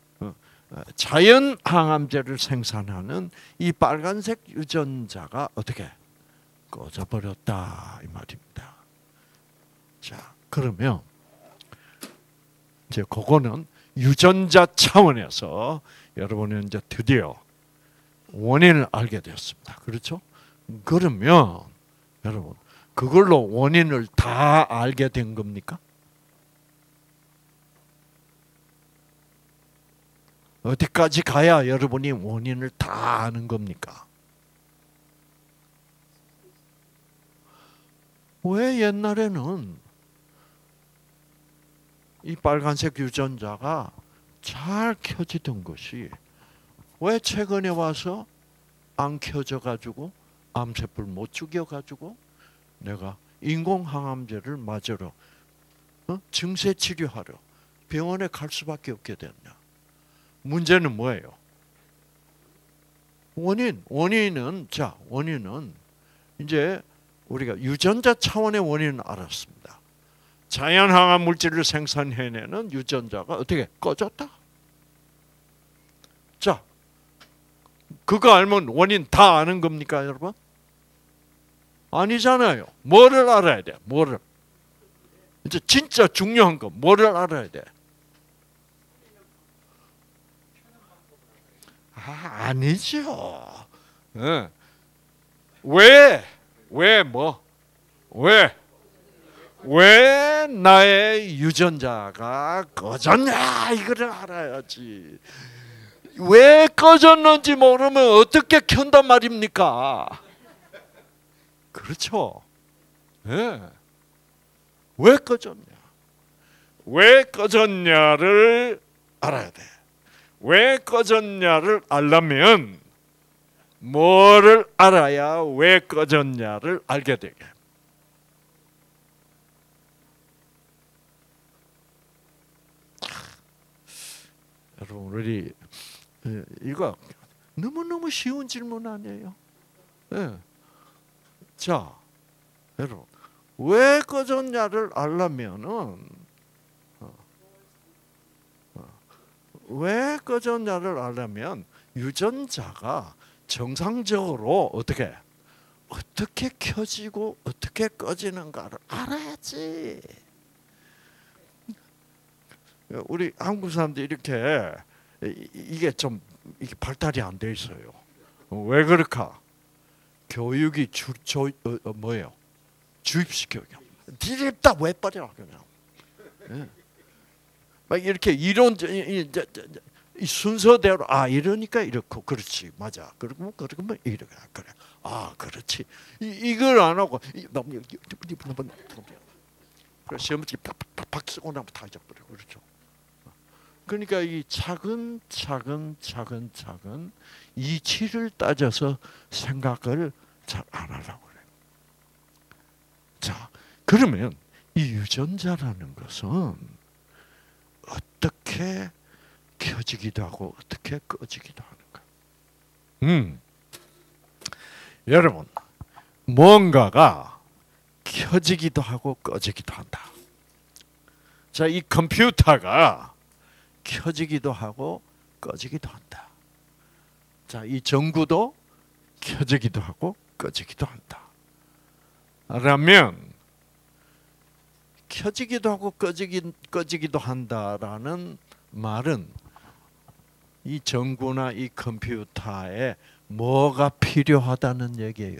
자연 항암제를 생산하는 이 빨간색 유전자가 어떻게 꺼져버렸다 이 말입니다. 자, 그러면 이제 그거는 유전자 차원에서 여러분은 이제 드디어 원인을 알게 되었습니다. 그렇죠? 그러면 여러분 그걸로 원인을 다 알게 된 겁니까? 어디까지 가야 여러분이 원인을 다 아는 겁니까? 왜 옛날에는 이 빨간색 유전자가 잘 켜지던 것이 왜 최근에 와서 안 켜져가지고 암세포를 못 죽여가지고 내가 인공항암제를 맞으러 증세 치료하러 병원에 갈 수밖에 없게 됐냐? 문제는 뭐예요? 원인은 이제 우리가 유전자 차원의 원인은 알았습니다. 자연 항암 물질을 생산해내는 유전자가 어떻게 꺼졌다? 자, 그거 알면 원인 다 아는 겁니까, 여러분? 아니잖아요. 뭐를 알아야 돼? 뭐를? 이제 진짜 중요한 거 뭐를 알아야 돼? 아니죠. 네. 왜 나의 유전자가 꺼졌냐 이거를 알아야지. 왜 꺼졌는지 모르면 어떻게 켠단 말입니까? 그렇죠. 네. 왜 꺼졌냐? 왜 꺼졌냐를 알아야 돼. 왜 꺼졌냐를 알려면 뭐를 알아야 왜 꺼졌냐를 알게 되게. 여러분 우리 이거 너무너무 쉬운 질문 아니에요? 네. 자, 여러분 왜 꺼졌냐를 알려면은 왜 꺼졌냐를 알려면 유전자가 정상적으로 어떻게 켜지고 어떻게 꺼지는가를 알아야지. 우리 한국 사람들이 이렇게 이게 좀 이게 발달이 안 돼 있어요. 왜 그럴까? 교육이 뭐예요? 주입식 교육. 디립다 왜 버려 그냥. 네. 막 이렇게 이론 이 순서대로 이러니까 이렇고 그렇지 맞아. 그러면 이렇게 그래. 그렇지. 이걸 안 하고 그래서 시험지 팍팍 쓰고 나면 다 잊어버려. 그렇죠. 그러니까 이 차근차근 이치를 따져서 생각을 잘 안 하려고 그래요. 자, 그러면 이 유전자라는 것은 어떻게 켜지기도 하고 어떻게 꺼지기도 하는가? 여러분 뭔가가 켜지기도 하고 꺼지기도 한다. 자, 이 컴퓨터가 켜지기도 하고 꺼지기도 한다. 자, 이 전구도 켜지기도 하고 꺼지기도 한다. 라면 켜지기도 하고 꺼지기도 한다라는 말은 이 전구나 이 컴퓨터에 뭐가 필요하다는 얘기예요?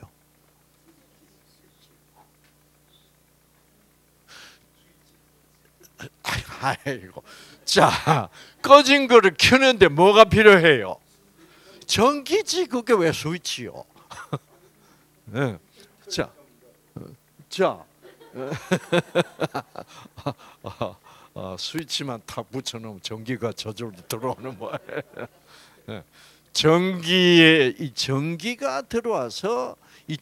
아이고. 자, 꺼진 거를 켜는데 뭐가 필요해요? 전기지. 그게 왜 스위치요? 네. 자. 스위치만 탁 붙여놓으면 전기가 저절로 들어오는 거예요. 전기가 들어와서 이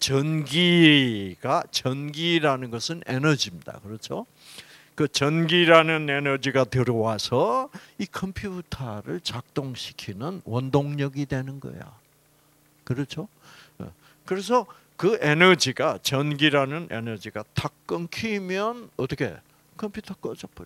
전기라는 것은 에너지입니다. 그렇죠? 그 전기라는 에너지가 들어와서 이 컴퓨터를 작동시키는 원동력이 되는 거야. 그렇죠? 그래서 그 에너지가 전기라는 에너지가 탁 끊기면 어떻게 컴퓨터 꺼져 버려.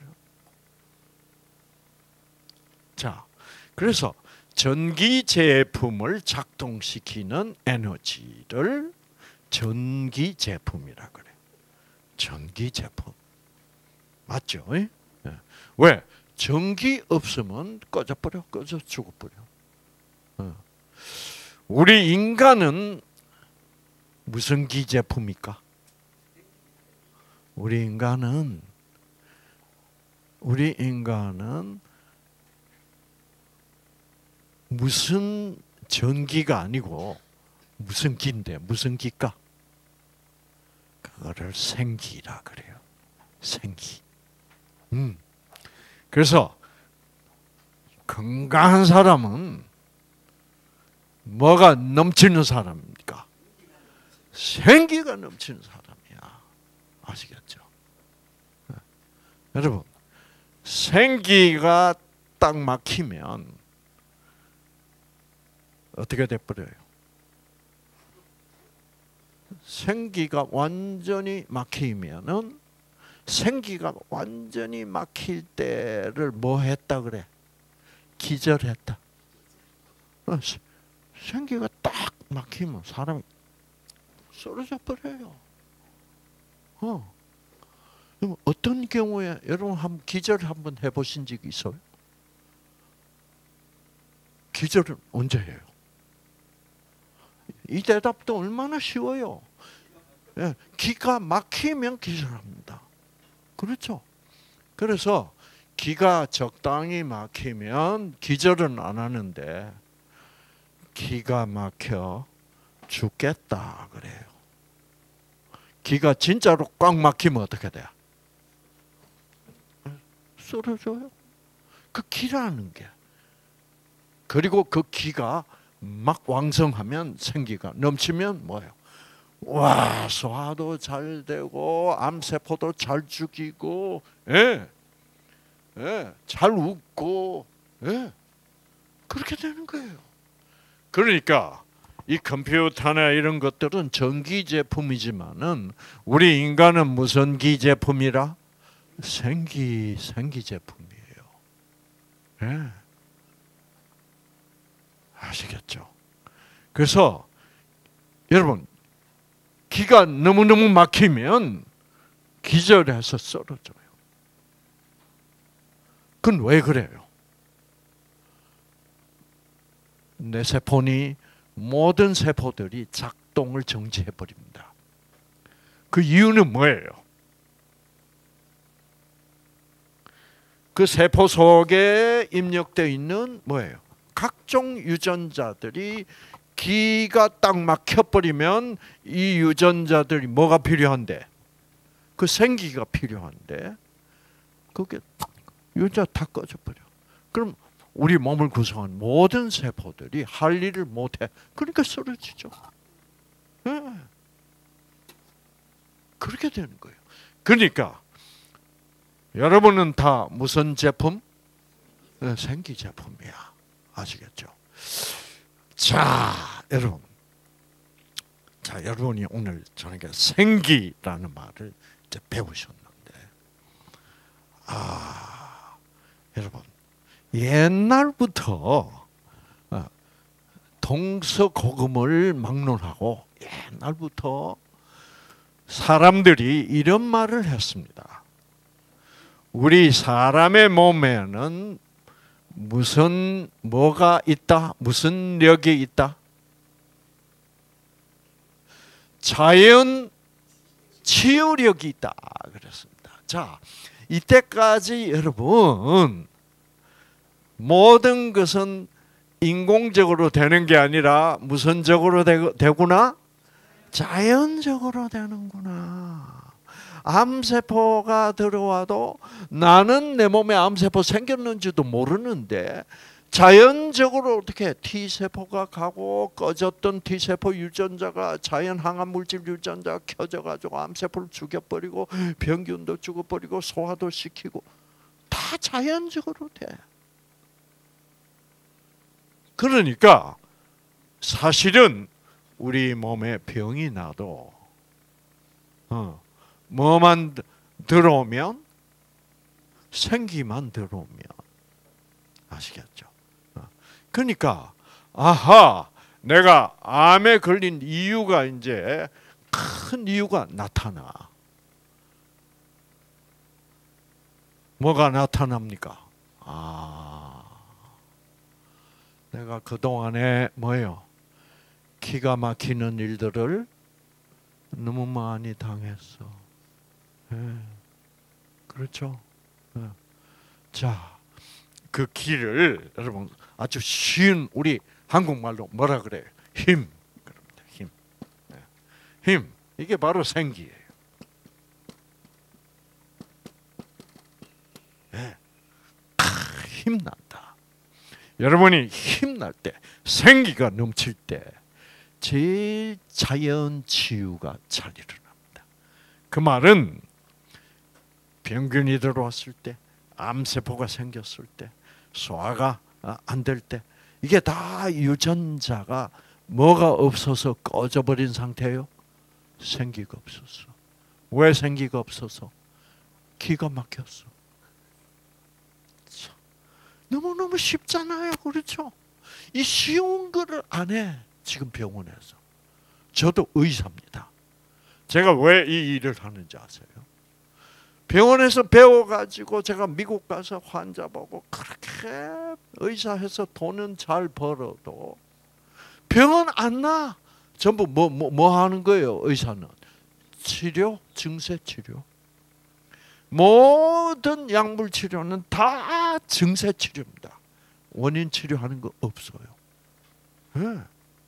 자, 그래서 전기 제품을 작동시키는 에너지를 전기 제품이라 그래. 전기 제품. 맞죠? 왜? 전기 없으면 꺼져버려. 꺼져 죽어버려. 우리 인간은 무슨 기제품입니까? 우리 인간은 무슨 전기가 아니고 무슨 기인데 무슨 기일까? 그거를 생기라 그래요. 생기. 그래서 건강한 사람은 뭐가 넘치는 사람입니까? 생기가 넘치는 사람이야. 아시겠죠? 여러분, 생기가 딱 막히면 어떻게 돼버려요? 생기가 완전히 막히면은 생기가 완전히 막힐 때를 뭐 했다 그래? 기절했다. 생기가 딱 막히면 사람이 쓰러져 버려요. 어떤 경우에 여러분 한번 기절 한번 해보신 적 있어요? 기절은 언제 해요? 이 대답도 얼마나 쉬워요. 기가 막히면 기절합니다. 그렇죠? 그래서 기가 적당히 막히면 기절은 안 하는데 기가 막혀 죽겠다 그래요. 기가 진짜로 꽉 막히면 어떻게 돼요? 쓰러져요. 그 기라는 게. 그리고 그 기가 막 왕성하면 생기가 넘치면 뭐예요? 와, 소화도 잘 되고 암세포도 잘 죽이고, 잘 웃고, 그렇게 되는 거예요. 그러니까 이 컴퓨터나 이런 것들은 전기 제품이지만은 우리 인간은 무슨 기 제품이라? 생기 제품이에요. 아시겠죠? 그래서 여러분 기가 너무너무 막히면 기절해서 쓰러져요. 그건 왜 그래요? 내 세포니 모든 세포들이 작동을 정지해 버립니다. 그 이유는 뭐예요? 그 세포 속에 입력되어 있는 뭐예요? 각종 유전자들이 기가 딱 막혀버리면 이 유전자들이 뭐가 필요한데? 그 생기가 필요한데 그게 유전자 다 꺼져버려. 그럼 우리 몸을 구성한 모든 세포들이 할 일을 못해. 그러니까 쓰러지죠. 그렇게 되는 거예요. 그러니까 여러분은 다 무슨 제품? 생기 제품이야. 아시겠죠? 자, 여러분. 자, 여러분이 오늘 저녁에 생기라는 말을 이제 배우셨는데, 여러분. 옛날부터 동서고금을 막론하고 옛날부터 사람들이 이런 말을 했습니다. 우리 사람의 몸에는 무슨 뭐가 있다? 무슨 력이 있다? 자연 치유력이 있다 그랬습니다. 자, 이때까지 여러분 모든 것은 인공적으로 되는 게 아니라 무슨 적으로 되구나? 자연적으로 되는구나. 암세포가 들어와도 나는 내 몸에 암세포 생겼는지도 모르는데 자연적으로 어떻게 T세포가 가고 꺼졌던 T세포 유전자가 자연 항암물질 유전자가 켜져가지고 암세포를 죽여버리고 병균도 죽여버리고 소화도 시키고 다 자연적으로 돼. 그러니까 사실은 우리 몸에 병이 나도 뭐만 들어오면 생기만 들어오면 아시겠죠? 그러니까 내가 암에 걸린 이유가 이제 큰 이유가 나타나. 뭐가 나타납니까? 내가 그동안에 뭐예요? 기가 막히는 일들을 너무 많이 당했어. 그렇죠? 자, 그 길을 여러분 아주 쉬운 우리 한국말로 뭐라 그래요? 힘. 그럽니다. 힘. 힘. 이게 바로 생기예요. 네. 힘난다. 여러분이 힘날 때, 생기가 넘칠 때 제일 자연 치유가 잘 일어납니다. 그 말은 병균이 들어왔을 때, 암세포가 생겼을 때, 소화가 안 될 때, 이게 다 유전자가 뭐가 없어서 꺼져버린 상태예요? 생기가 없어서. 왜 생기가 없어서? 기가 막혔어. 너무너무 쉽잖아요. 그렇죠? 이 쉬운 거를 안 해. 지금 병원에서. 저도 의사입니다. 제가 왜 이 일을 하는지 아세요? 병원에서 배워가지고 제가 미국 가서 환자 보고 그렇게 의사해서 돈은 잘 벌어도 병원 안 나. 전부 뭐 하는 거예요? 의사는 치료, 증세 치료. 모든 약물 치료는 다 증세 치료입니다. 원인 치료하는 거 없어요. 네.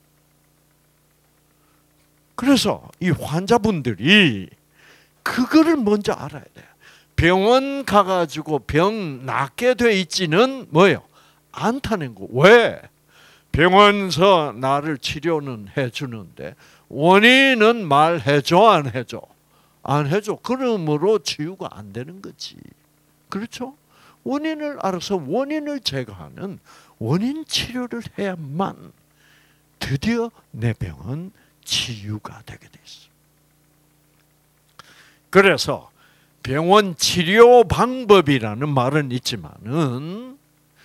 그래서 이 환자분들이 그거를 먼저 알아야 돼요. 병원 가가지고 병 낫게 돼 있지는 뭐예요? 않다는 거. 왜? 병원서 나를 치료는 해주는데 원인은 말해줘 안 해줘? 안 해줘. 그러므로 치유가 안 되는 거지. 그렇죠? 원인을 알아서 원인을 제거하는 원인 치료를 해야만 드디어 내 병은 치유가 되게 돼 있어. 그래서 병원 치료 방법이라는 말은 있지만은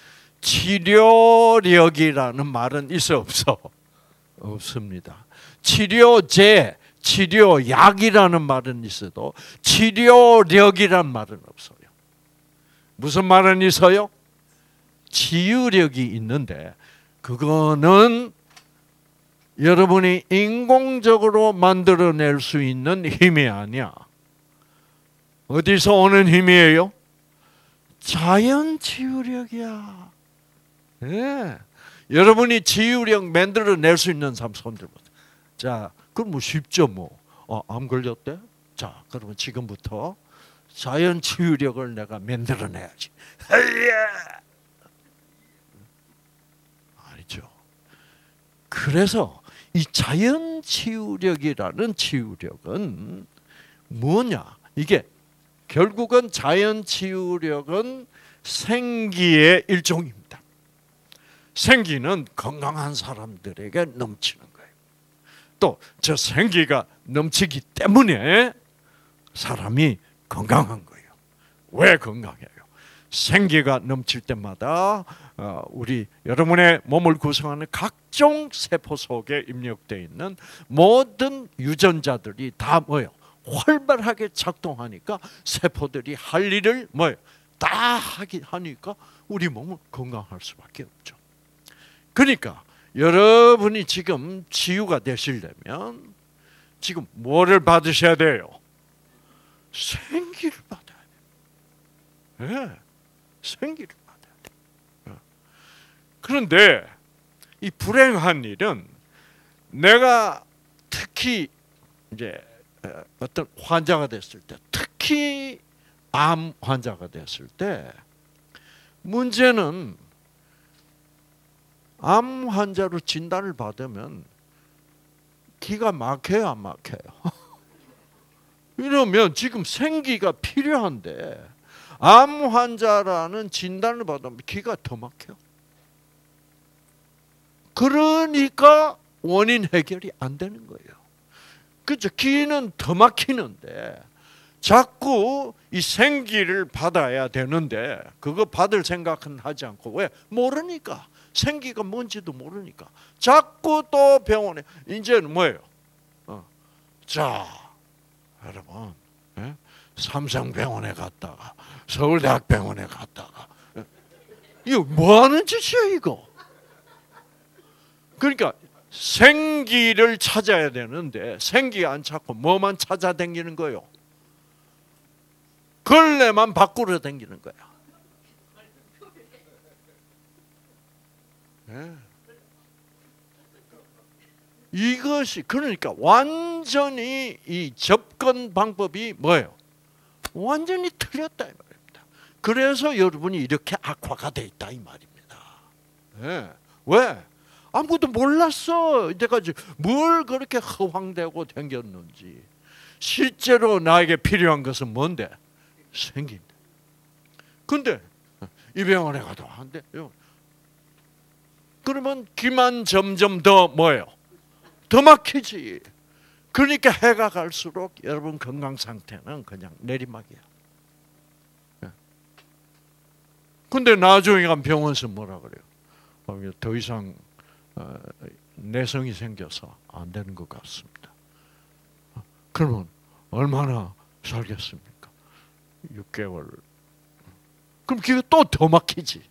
치료력이라는 말은 있어 없어? 없습니다. 치료제, 치료약이라는 말은 있어도 치료력이란 말은 없어요. 무슨 말은 있어요? 치유력이 있는데 그거는 여러분이 인공적으로 만들어낼 수 있는 힘이 아니야. 어디서 오는 힘이에요? 자연 치유력이야. 네. 여러분이 치유력 만들어낼 수 있는 사람 손들보세요. 자, 그럼 뭐 쉽죠 뭐. 암 걸렸대? 자, 그러면 지금부터 자연 치유력을 내가 만들어내야지. 아니죠. 그래서 이 자연 치유력이라는 치유력은 뭐냐? 이게 결국은 자연 치유력은 생기의 일종입니다. 생기는 건강한 사람들에게 넘치는 거예요. 또 저 생기가 넘치기 때문에 사람이 건강한 거예요. 왜 건강해요? 생기가 넘칠 때마다 우리 여러분의 몸을 구성하는 각종 세포 속에 입력되어 있는 모든 유전자들이 다 뭐예요? 활발하게 작동하니까 세포들이 할 일을 뭐예요? 다 하니까 우리 몸은 건강할 수밖에 없죠. 그러니까 여러분이 지금 치유가 되시려면 지금 뭐를 받으셔야 돼요? 생기를 받아야 돼요. 네, 생기를 받아야 돼요. 그런데 이 불행한 일은 내가 특히 이제 어떤 환자가 됐을 때, 특히 암 환자가 됐을 때 문제는 암 환자로 진단을 받으면 기가 막혀요, 안 막혀요? 이러면 지금 생기가 필요한데 암 환자라는 진단을 받으면 기가 더 막혀. 그러니까 원인 해결이 안 되는 거예요. 그렇죠? 기는 더 막히는데 자꾸 이 생기를 받아야 되는데 그거 받을 생각은 하지 않고 왜? 모르니까. 생기가 뭔지도 모르니까. 자꾸 또 병원에 이제는 뭐예요? 자, 여러분, 삼성병원에 갔다가 서울대학병원에 갔다가 이거 뭐 하는 짓이야 이거? 그러니까 생기를 찾아야 되는데 생기 안 찾고 뭐만 찾아다니는 거예요? 걸레만 바꾸러 다니는 거야. 예. 이것이 그러니까 완전히 이 접근 방법이 뭐예요? 완전히 틀렸다 이 말입니다. 그래서 여러분이 이렇게 악화가 돼 있다 이 말입니다. 예. 왜? 아무도 몰랐어. 이때까지 뭘 그렇게 허황되고 댕겼는지. 실제로 나에게 필요한 것은 뭔데? 생긴다. 근데 이 병원에 가도 안 돼. 그러면 귀만 점점 더 뭐예요? 더 막히지. 그러니까 해가 갈수록 여러분 건강 상태는 그냥 내리막이야. 근데 나중에 간 병원에서 뭐라 그래요? 더 이상 내성이 생겨서 안 되는 것 같습니다. 그러면 얼마나 살겠습니까? 6개월. 그럼 그게 또 더 막히지.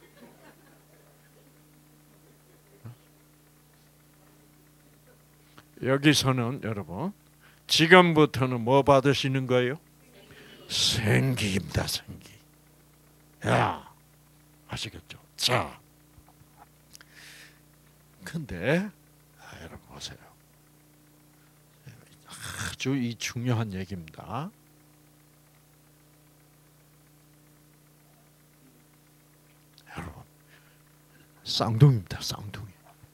여기서는 여러분 지금부터는 뭐 받으시는 거예요? 생기입니다. 생기. 야, 아시겠죠? 자, 근데 여러분 보세요. 아주 이 중요한 얘기입니다. 여러분, 쌍둥이입니다. 쌍둥이.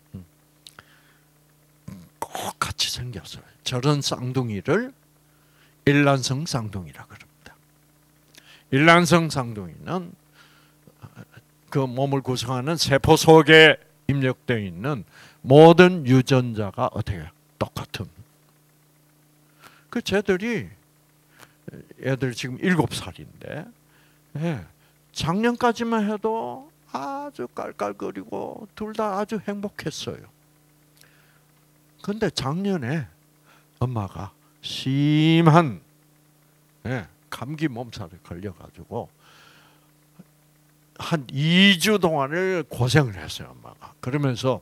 꼭 같이 생겼어요. 저런 쌍둥이를 일란성 쌍둥이라 그럽니다. 일란성 쌍둥이는 그 몸을 구성하는 세포 속에 입력되어 있는 모든 유전자가 어떻게 해요? 똑같은. 그 쟤들이 애들 지금 7살인데 작년까지만 해도 아주 깔깔거리고 둘 다 아주 행복했어요. 근데 작년에 엄마가 심한 감기 몸살에 걸려가지고 한 2주 동안을 고생을 했어요, 엄마가. 그러면서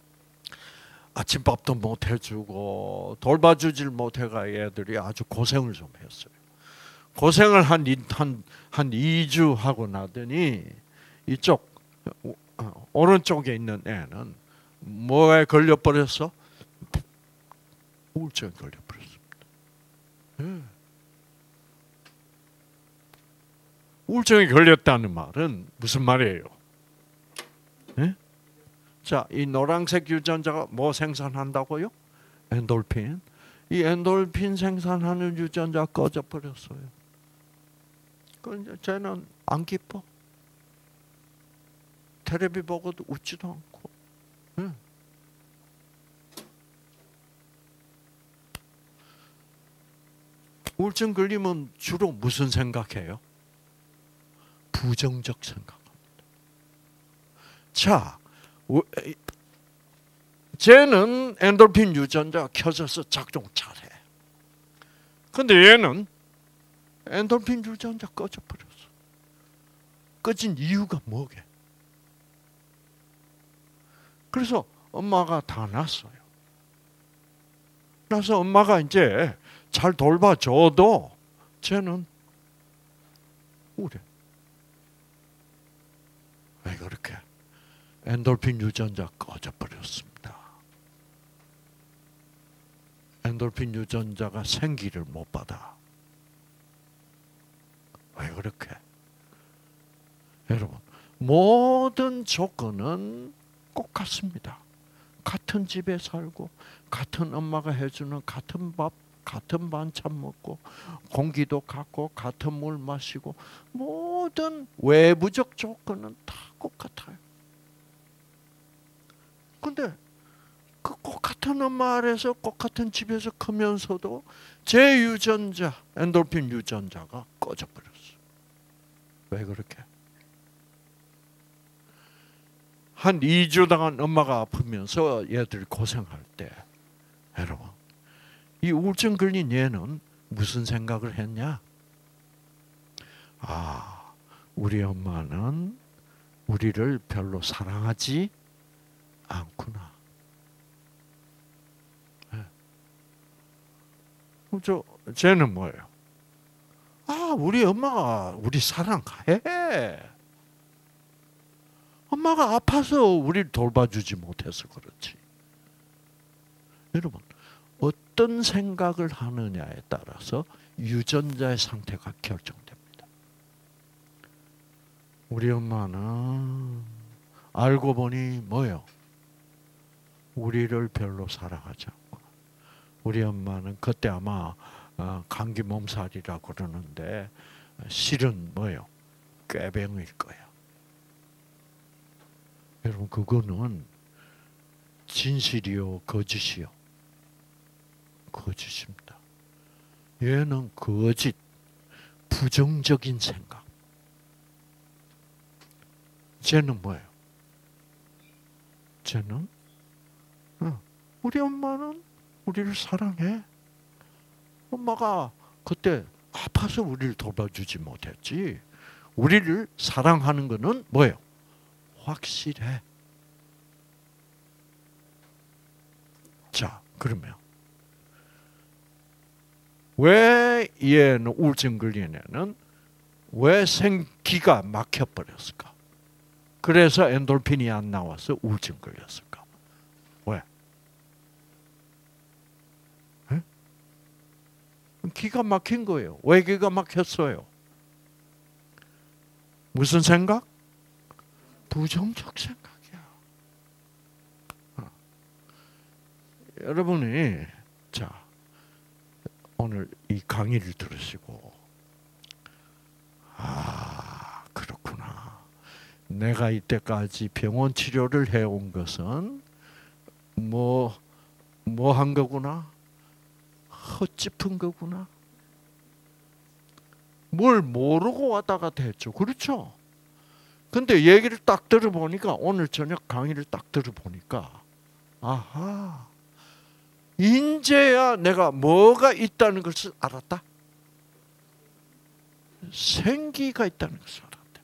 아침밥도 못 해주고 돌봐주질 못해가 애들이 아주 고생을 좀 했어요. 고생을 한 2주 하고 나더니 이쪽 오른쪽에 있는 애는 뭐에 걸려버렸어? 우울증에 걸려버렸습니다. 우울증에 걸렸다는 말은 무슨 말이에요? 자, 이 노란색 유전자가 뭐 생산한다고요? 엔돌핀. 이 엔돌핀 생산하는 유전자 꺼져버렸어요. 그런데 쟤는 안 기뻐. 텔레비 보고도 웃지도 않고. 우울증 걸리면 주로 무슨 생각해요? 부정적 생각합니다. 자, 쟤는 엔돌핀 유전자가 켜져서 작동 잘해. 근데 얘는 엔돌핀 유전자 꺼져버렸어. 꺼진 이유가 뭐게? 그래서 엄마가 다 났어요. 그래서 엄마가 이제 잘 돌봐줘도 쟤는 우울해. 왜 그렇게? 엔돌핀 유전자 꺼져버렸습니다. 엔돌핀 유전자가 생기를 못 받아. 왜 그렇게? 여러분, 모든 조건은 똑같습니다. 같은 집에 살고 같은 엄마가 해주는 같은 밥, 같은 반찬 먹고 공기도 같고 같은 물 마시고 모든 외부적 조건은 다 똑같아요. 근데 그 똑같은 엄마 아래서 똑같은 집에서 크면서도 제 유전자, 엔돌핀 유전자가 꺼져버렸어. 왜 그렇게? 한 2주 동안 엄마가 아프면서 얘들 고생할 때 여러분 이 우울증 걸린 얘는 무슨 생각을 했냐? 아, 우리 엄마는 우리를 별로 사랑하지 않구나. 쟤는 뭐예요? 아, 우리 엄마가 우리 사랑해. 엄마가 아파서 우리를 돌봐주지 못해서 그렇지. 여러분, 어떤 생각을 하느냐에 따라서 유전자의 상태가 결정됩니다. 우리 엄마는 알고 보니 뭐요? 우리를 별로 사랑하지 않고. 우리 엄마는 그때 아마 감기 몸살이라고 그러는데 실은 뭐요? 꾀병일 거예요. 여러분, 그거는 진실이요, 거짓이요? 거짓입니다. 얘는 거짓, 부정적인 생각. 쟤는 뭐예요? 쟤는 우리 엄마는 우리를 사랑해. 엄마가 그때 아파서 우리를 돌봐주지 못했지. 우리를 사랑하는 것은 뭐예요? 확실해. 자, 그러면 왜 얘는 우울증 걸린 애는 왜 기가 막혀버렸을까? 그래서 엔돌핀이 안 나와서 우울증 걸렸을까? 왜? 에? 기가 막힌 거예요. 왜 기가 막혔어요? 무슨 생각? 부정적 생각이야. 여러분이 자 오늘 이 강의를 들으시고 그렇구나. 내가 이때까지 병원 치료를 해온 것은 뭐 한 거구나? 헛짚은 거구나? 뭘 모르고 왔다 갔다 했죠. 그렇죠? 근데 얘기를 딱 들어보니까, 오늘 저녁 강의를 딱 들어보니까, 아하, 인제야 내가 뭐가 있다는 것을 알았다. 생기가 있다는 것을 알았다.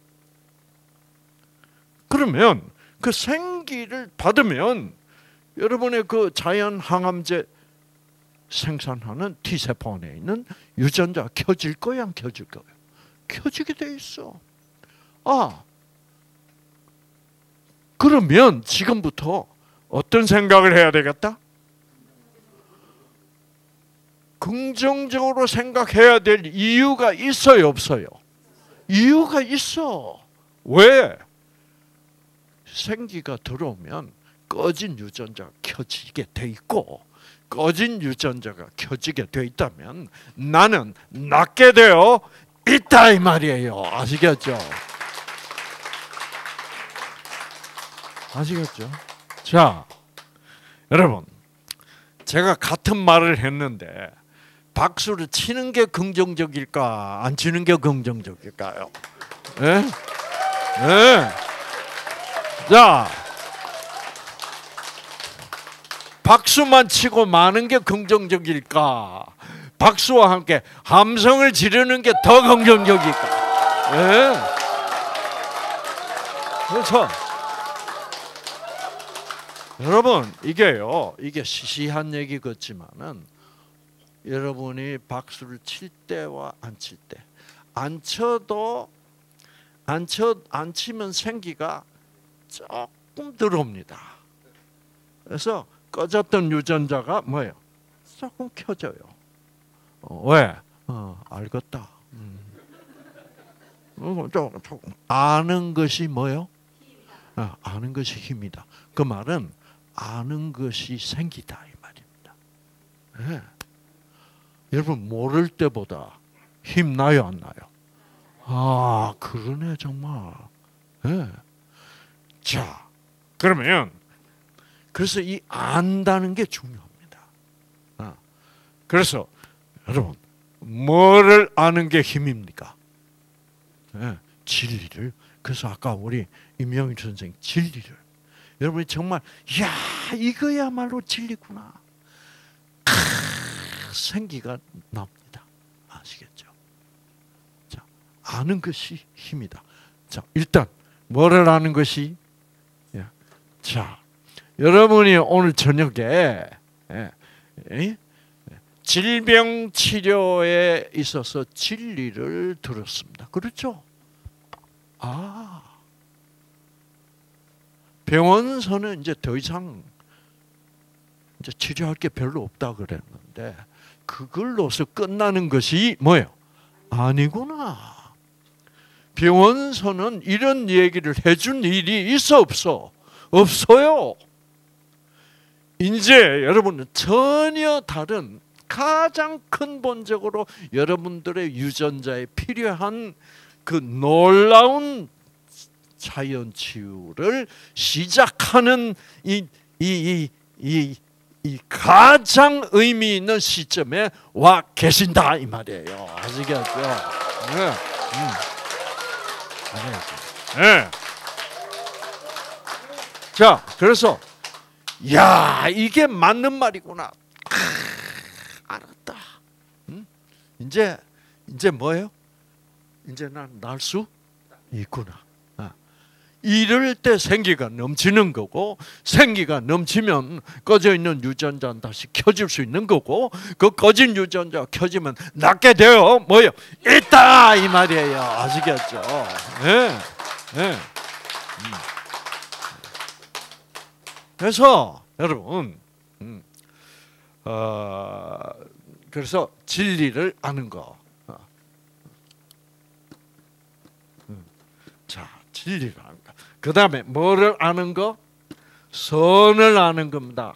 그러면 그 생기를 받으면 여러분의 그 자연 항암제 생산하는 T세포 안에 있는 유전자가 켜질 거야, 안 켜질 거야? 켜지게 돼 있어. 그러면 지금부터 어떤 생각을 해야 되겠다? 긍정적으로 생각해야 될 이유가 있어요, 없어요? 이유가 있어. 왜? 생기가 들어오면 꺼진 유전자가 켜지게 돼 있고, 꺼진 유전자가 켜지게 돼 있다면 나는 낫게 되어 있다 이 말이에요. 아시겠죠? 아시겠죠? 자, 여러분, 제가 같은 말을 했는데 박수를 치는 게 긍정적일까, 안 치는 게 긍정적일까요? 예? 네? 자, 박수만 치고 마는 게 긍정적일까, 박수와 함께 함성을 지르는 게 더 긍정적일까? 예? 그렇죠? 여러분, 이게 시시한 얘기 같지만은 여러분이 박수를 칠 때와 안 칠 때, 안 치면 생기가 조금 들어옵니다. 그래서 꺼졌던 유전자가 뭐예요? 조금 켜져요. 왜? 알겠다. 조금 아는 것이 뭐요? 아는 것이 힘이다. 그 말은 아는 것이 생기다 이 말입니다. 네. 여러분, 모를 때보다 힘 나요, 안 나요? 그러네 정말. 네. 자, 그러면 그래서 이 안다는 게 중요합니다. 그래서 여러분, 뭐를 아는 게 힘입니까? 네. 진리를. 그래서 아까 우리 임영일 선생 진리를, 여러분이 정말 이거야말로 진리구나, 생기가 납니다. 아시겠죠? 자, 아는 것이 힘이다. 자, 일단 뭐를 아는 것이? 자, 여러분이 오늘 저녁에 질병 치료에 있어서 진리를 들었습니다. 그렇죠? 병원서는 이제 더 이상 이제 치료할 게 별로 없다 그랬는데 그걸로서 끝나는 것이 뭐예요? 아니구나. 병원서는 이런 얘기를 해준 일이 있어 없어? 없어요. 이제 여러분은 전혀 다른 가장 근본적으로 여러분들의 유전자에 필요한 그 놀라운 자연 치유를 시작하는 이 가장 의미 있는 시점에 와 계신다 이 말이에요. 아시겠죠? 네. 네. 자, 그래서 야 이게 맞는 말이구나. 알았다. 이제 뭐예요? 이제 난 날 수 있구나. 이럴 때 생기가 넘치는 거고, 생기가 넘치면 꺼져 있는 유전자는 다시 켜질 수 있는 거고, 그 꺼진 유전자가 켜지면 낫게 되어 뭐예요? 있다 이 말이에요. 아시겠죠? 네. 네. 그래서 여러분, 그래서 진리를 아는 거. 자, 진리를 아는 거. 그 다음에 뭐를 아는 거? 선을 아는 겁니다.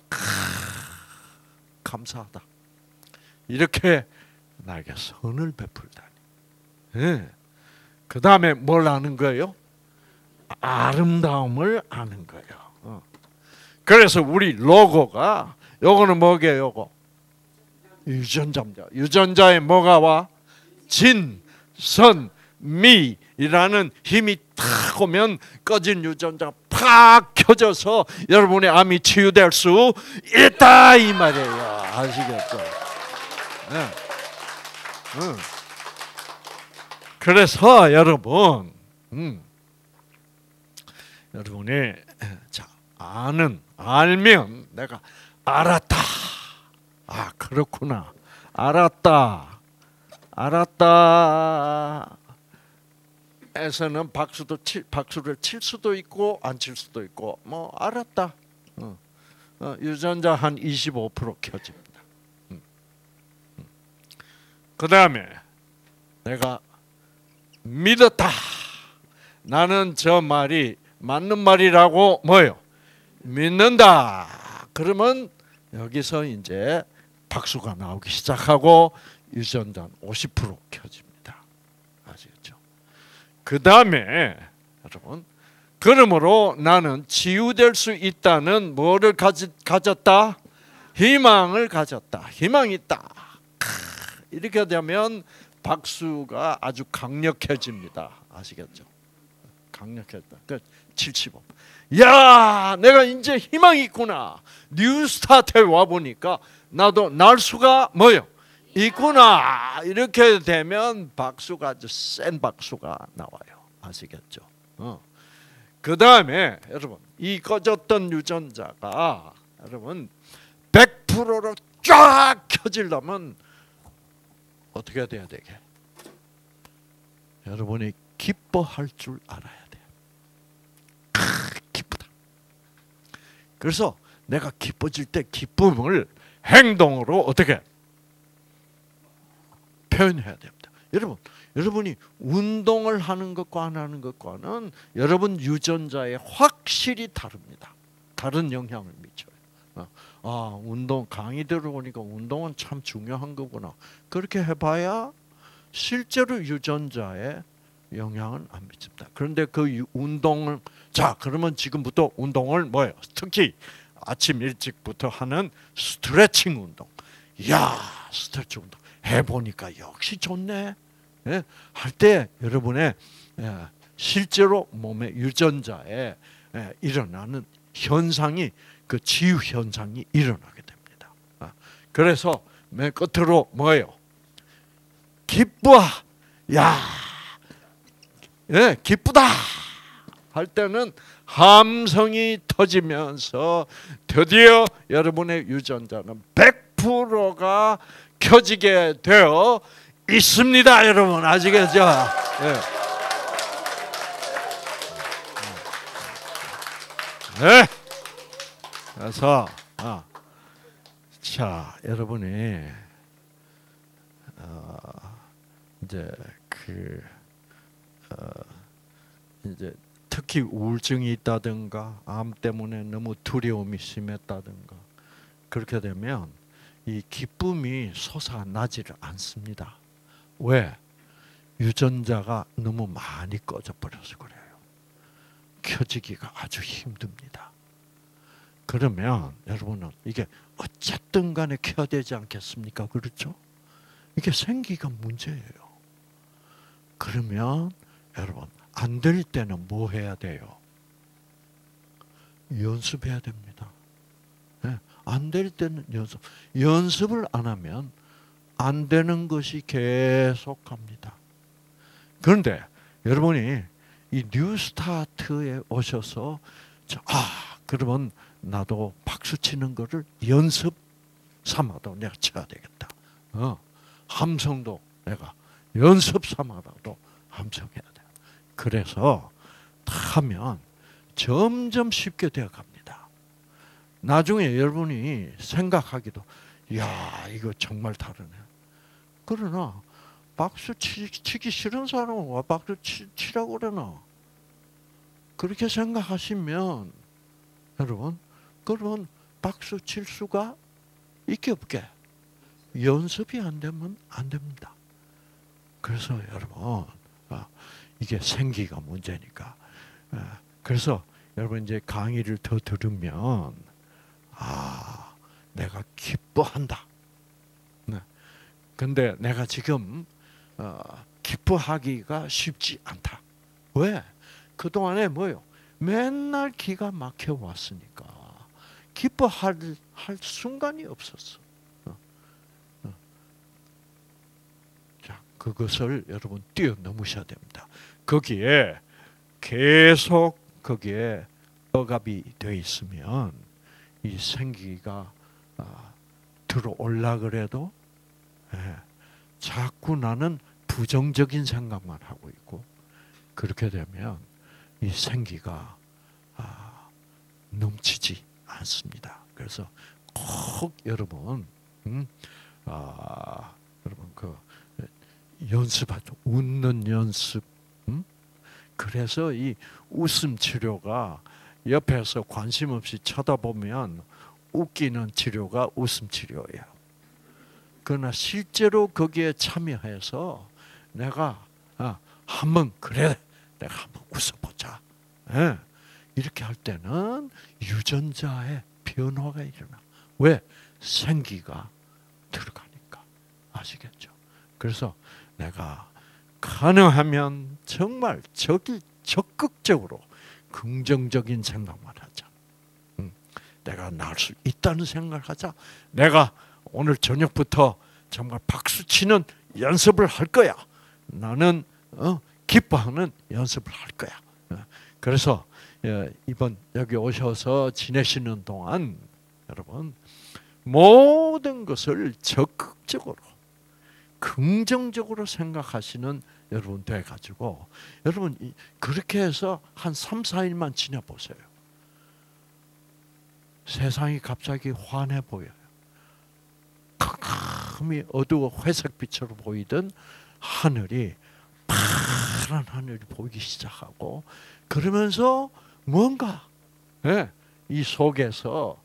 감사하다. 이렇게 나에게 선을 베풀다니. 네. 그 다음에 뭘 아는 거예요? 아름다움을 아는 거예요. 그래서 우리 로고가 요거는 뭐게요? 요거 유전자입니다. 유전자에 뭐가 와? 진, 선, 미라는 힘이 탁 오면 꺼진 유전자가 팍 켜져서 여러분의 암이 치유될 수 있다 이 말이에요. 아시겠죠? 네. 그래서 여러분, 여러분이 자 알면 내가 알았다. 아 그렇구나. 알았다. 에서는 박수를 칠 수도 있고 안 칠 수도 있고 뭐 알았다. 유전자 한 25% 켜집니다. 그 다음에 내가 믿었다. 나는 저 말이 맞는 말이라고 뭐요? 믿는다. 그러면 여기서 이제 박수가 나오기 시작하고 유전자는 50% 켜집니다. 아시겠죠? 그 다음에 여러분, 그러므로 나는 치유될 수 있다는 뭐를 가졌다? 희망을 가졌다. 희망이 있다. 이렇게 되면 박수가 아주 강력해집니다. 아시겠죠? 강력했다. 그 75. 야, 내가 이제 희망이 있구나. 뉴 스타트에 와 보니까 나도 날 수가 뭐요? 있구나. 이렇게 되면 박수가 아주 센 박수가 나와요. 아시겠죠? 그 다음에 여러분, 이 꺼졌던 유전자가 여러분 100%로 쫙 켜지려면 어떻게 돼야 되게? 여러분이 기뻐할 줄 알아야 돼요. 기쁘다. 그래서 내가 기뻐질 때 기쁨을 행동으로 어떻게 표현해야 됩니다. 여러분이 운동을 하는 것과 안 하는 것과는 여러분 유전자에 확실히 다릅니다. 다른 영향을 미쳐요. 운동 강의 들어보니까 운동은 참 중요한 거구나. 그렇게 해봐야 실제로 유전자에 영향은 안 미칩니다. 그런데 그 운동을 그러면 지금부터 운동을 뭐예요? 특히 아침 일찍부터 하는 스트레칭 운동. 스트레칭 운동 해보니까 역시 좋네. 예? 할 때 여러분의 실제로 몸의 유전자에 일어나는 현상이 그 치유 현상이 일어나게 됩니다. 그래서 맨 끝으로 뭐예요? 기쁘아. 기쁘다 할 때는 함성이 터지면서 드디어 여러분의 유전자는 100%가 켜지게 되어 있습니다. 여러분 아시겠죠? 네. 네. 그래서 자 여러분이 이제 이제 특히 우울증이 있다든가 암 때문에 너무 두려움이 심했다든가 그렇게 되면 이 기쁨이 솟아나지를 않습니다. 왜? 유전자가 너무 많이 꺼져 버려서 그래요. 켜지기가 아주 힘듭니다. 그러면 여러분은 이게 어쨌든 간에 켜야 되지 않겠습니까? 그렇죠? 이게 생기가 문제예요. 그러면 여러분 안 될 때는 뭐 해야 돼요? 연습해야 됩니다. 네? 안 될 때는 연습을 안 하면 안 되는 것이 계속 갑니다. 그런데 여러분이 이 뉴스타트에 오셔서 그러면 나도 박수 치는 거를 연습 삼아도 내가 쳐야 되겠다. 함성도 내가 연습 삼아도 함성해야 돼. 그래서 하면 점점 쉽게 되어 갑니다. 나중에 여러분이 생각하기도 야 이거 정말 다르네. 그러나 박수 치기 싫은 사람은 와 박수 치라고 그러나 그렇게 생각하시면 여러분 그러면 박수 칠 수가 있게 없게 연습이 안 되면 안 됩니다. 그래서 여러분 이게 생기가 문제니까 그래서 여러분 이제 강의를 더 들으면 내가 기뻐한다. 네. 근데 내가 지금 기뻐하기가 쉽지 않다. 왜? 그동안에 뭐요? 맨날 기가 막혀 왔으니까 기뻐할 순간이 없었어. 자, 그것을 여러분 뛰어넘으셔야 됩니다. 거기에 계속 거기에 억압이 되어 있으면 이 생기가 들어올라 그래도 자꾸 나는 부정적인 생각만 하고 있고 그렇게 되면 이 생기가 넘치지 않습니다. 그래서 꼭 여러분, 여러분 그 연습하죠. 웃는 연습. 그래서 이 웃음 치료가 옆에서 관심 없이 쳐다보면 웃기는 치료가 웃음 치료예요. 그러나 실제로 거기에 참여해서 내가 한번 그래 내가 한번 웃어보자. 이렇게 할 때는 유전자의 변화가 일어나. 왜? 생기가 들어가니까. 아시겠죠? 그래서 내가 가능하면 정말 적극적으로 긍정적인 생각만 하자. 내가 날 수 있다는 생각을 하자. 내가 오늘 저녁부터 정말 박수치는 연습을 할 거야. 나는 기뻐하는 연습을 할 거야. 그래서 이번 여기 오셔서 지내시는 동안 여러분 모든 것을 적극적으로 긍정적으로 생각하시는 여러분 돼가지고 여러분 그렇게 해서 한 3, 4일만 지내보세요. 세상이 갑자기 환해 보여요. 캄캄히 어두워 회색빛으로 보이던 하늘이 파란 하늘이 보이기 시작하고 그러면서 뭔가 이 속에서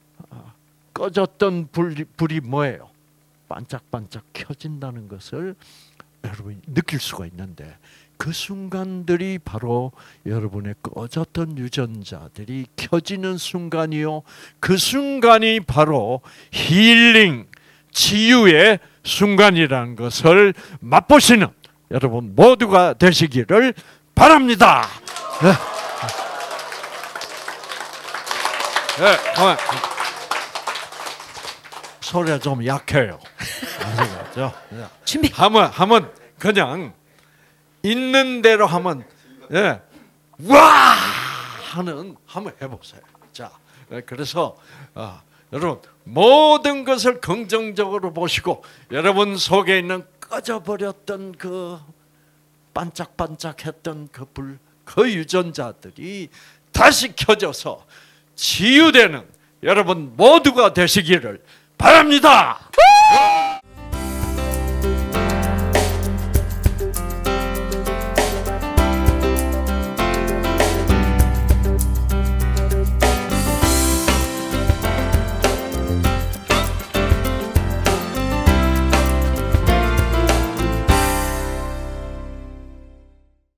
꺼졌던 불이 뭐예요? 반짝반짝 켜진다는 것을 여러분이 느낄 수가 있는데 그 순간들이 바로 여러분의 꺼졌던 유전자들이 켜지는 순간이요. 그 순간이 바로 힐링, 치유의 순간이라는 것을 맛보시는 여러분 모두가 되시기를 바랍니다. 소리가 좀 약해요. 아시겠죠? 준비. 하면 그냥 있는 대로 하면 와 하는 한번 해보세요. 자, 그래서 여러분 모든 것을 긍정적으로 보시고 여러분 속에 있는 꺼져버렸던 그 반짝반짝했던 그 불, 그 유전자들이 다시 켜져서 치유되는 여러분 모두가 되시기를 바랍니다.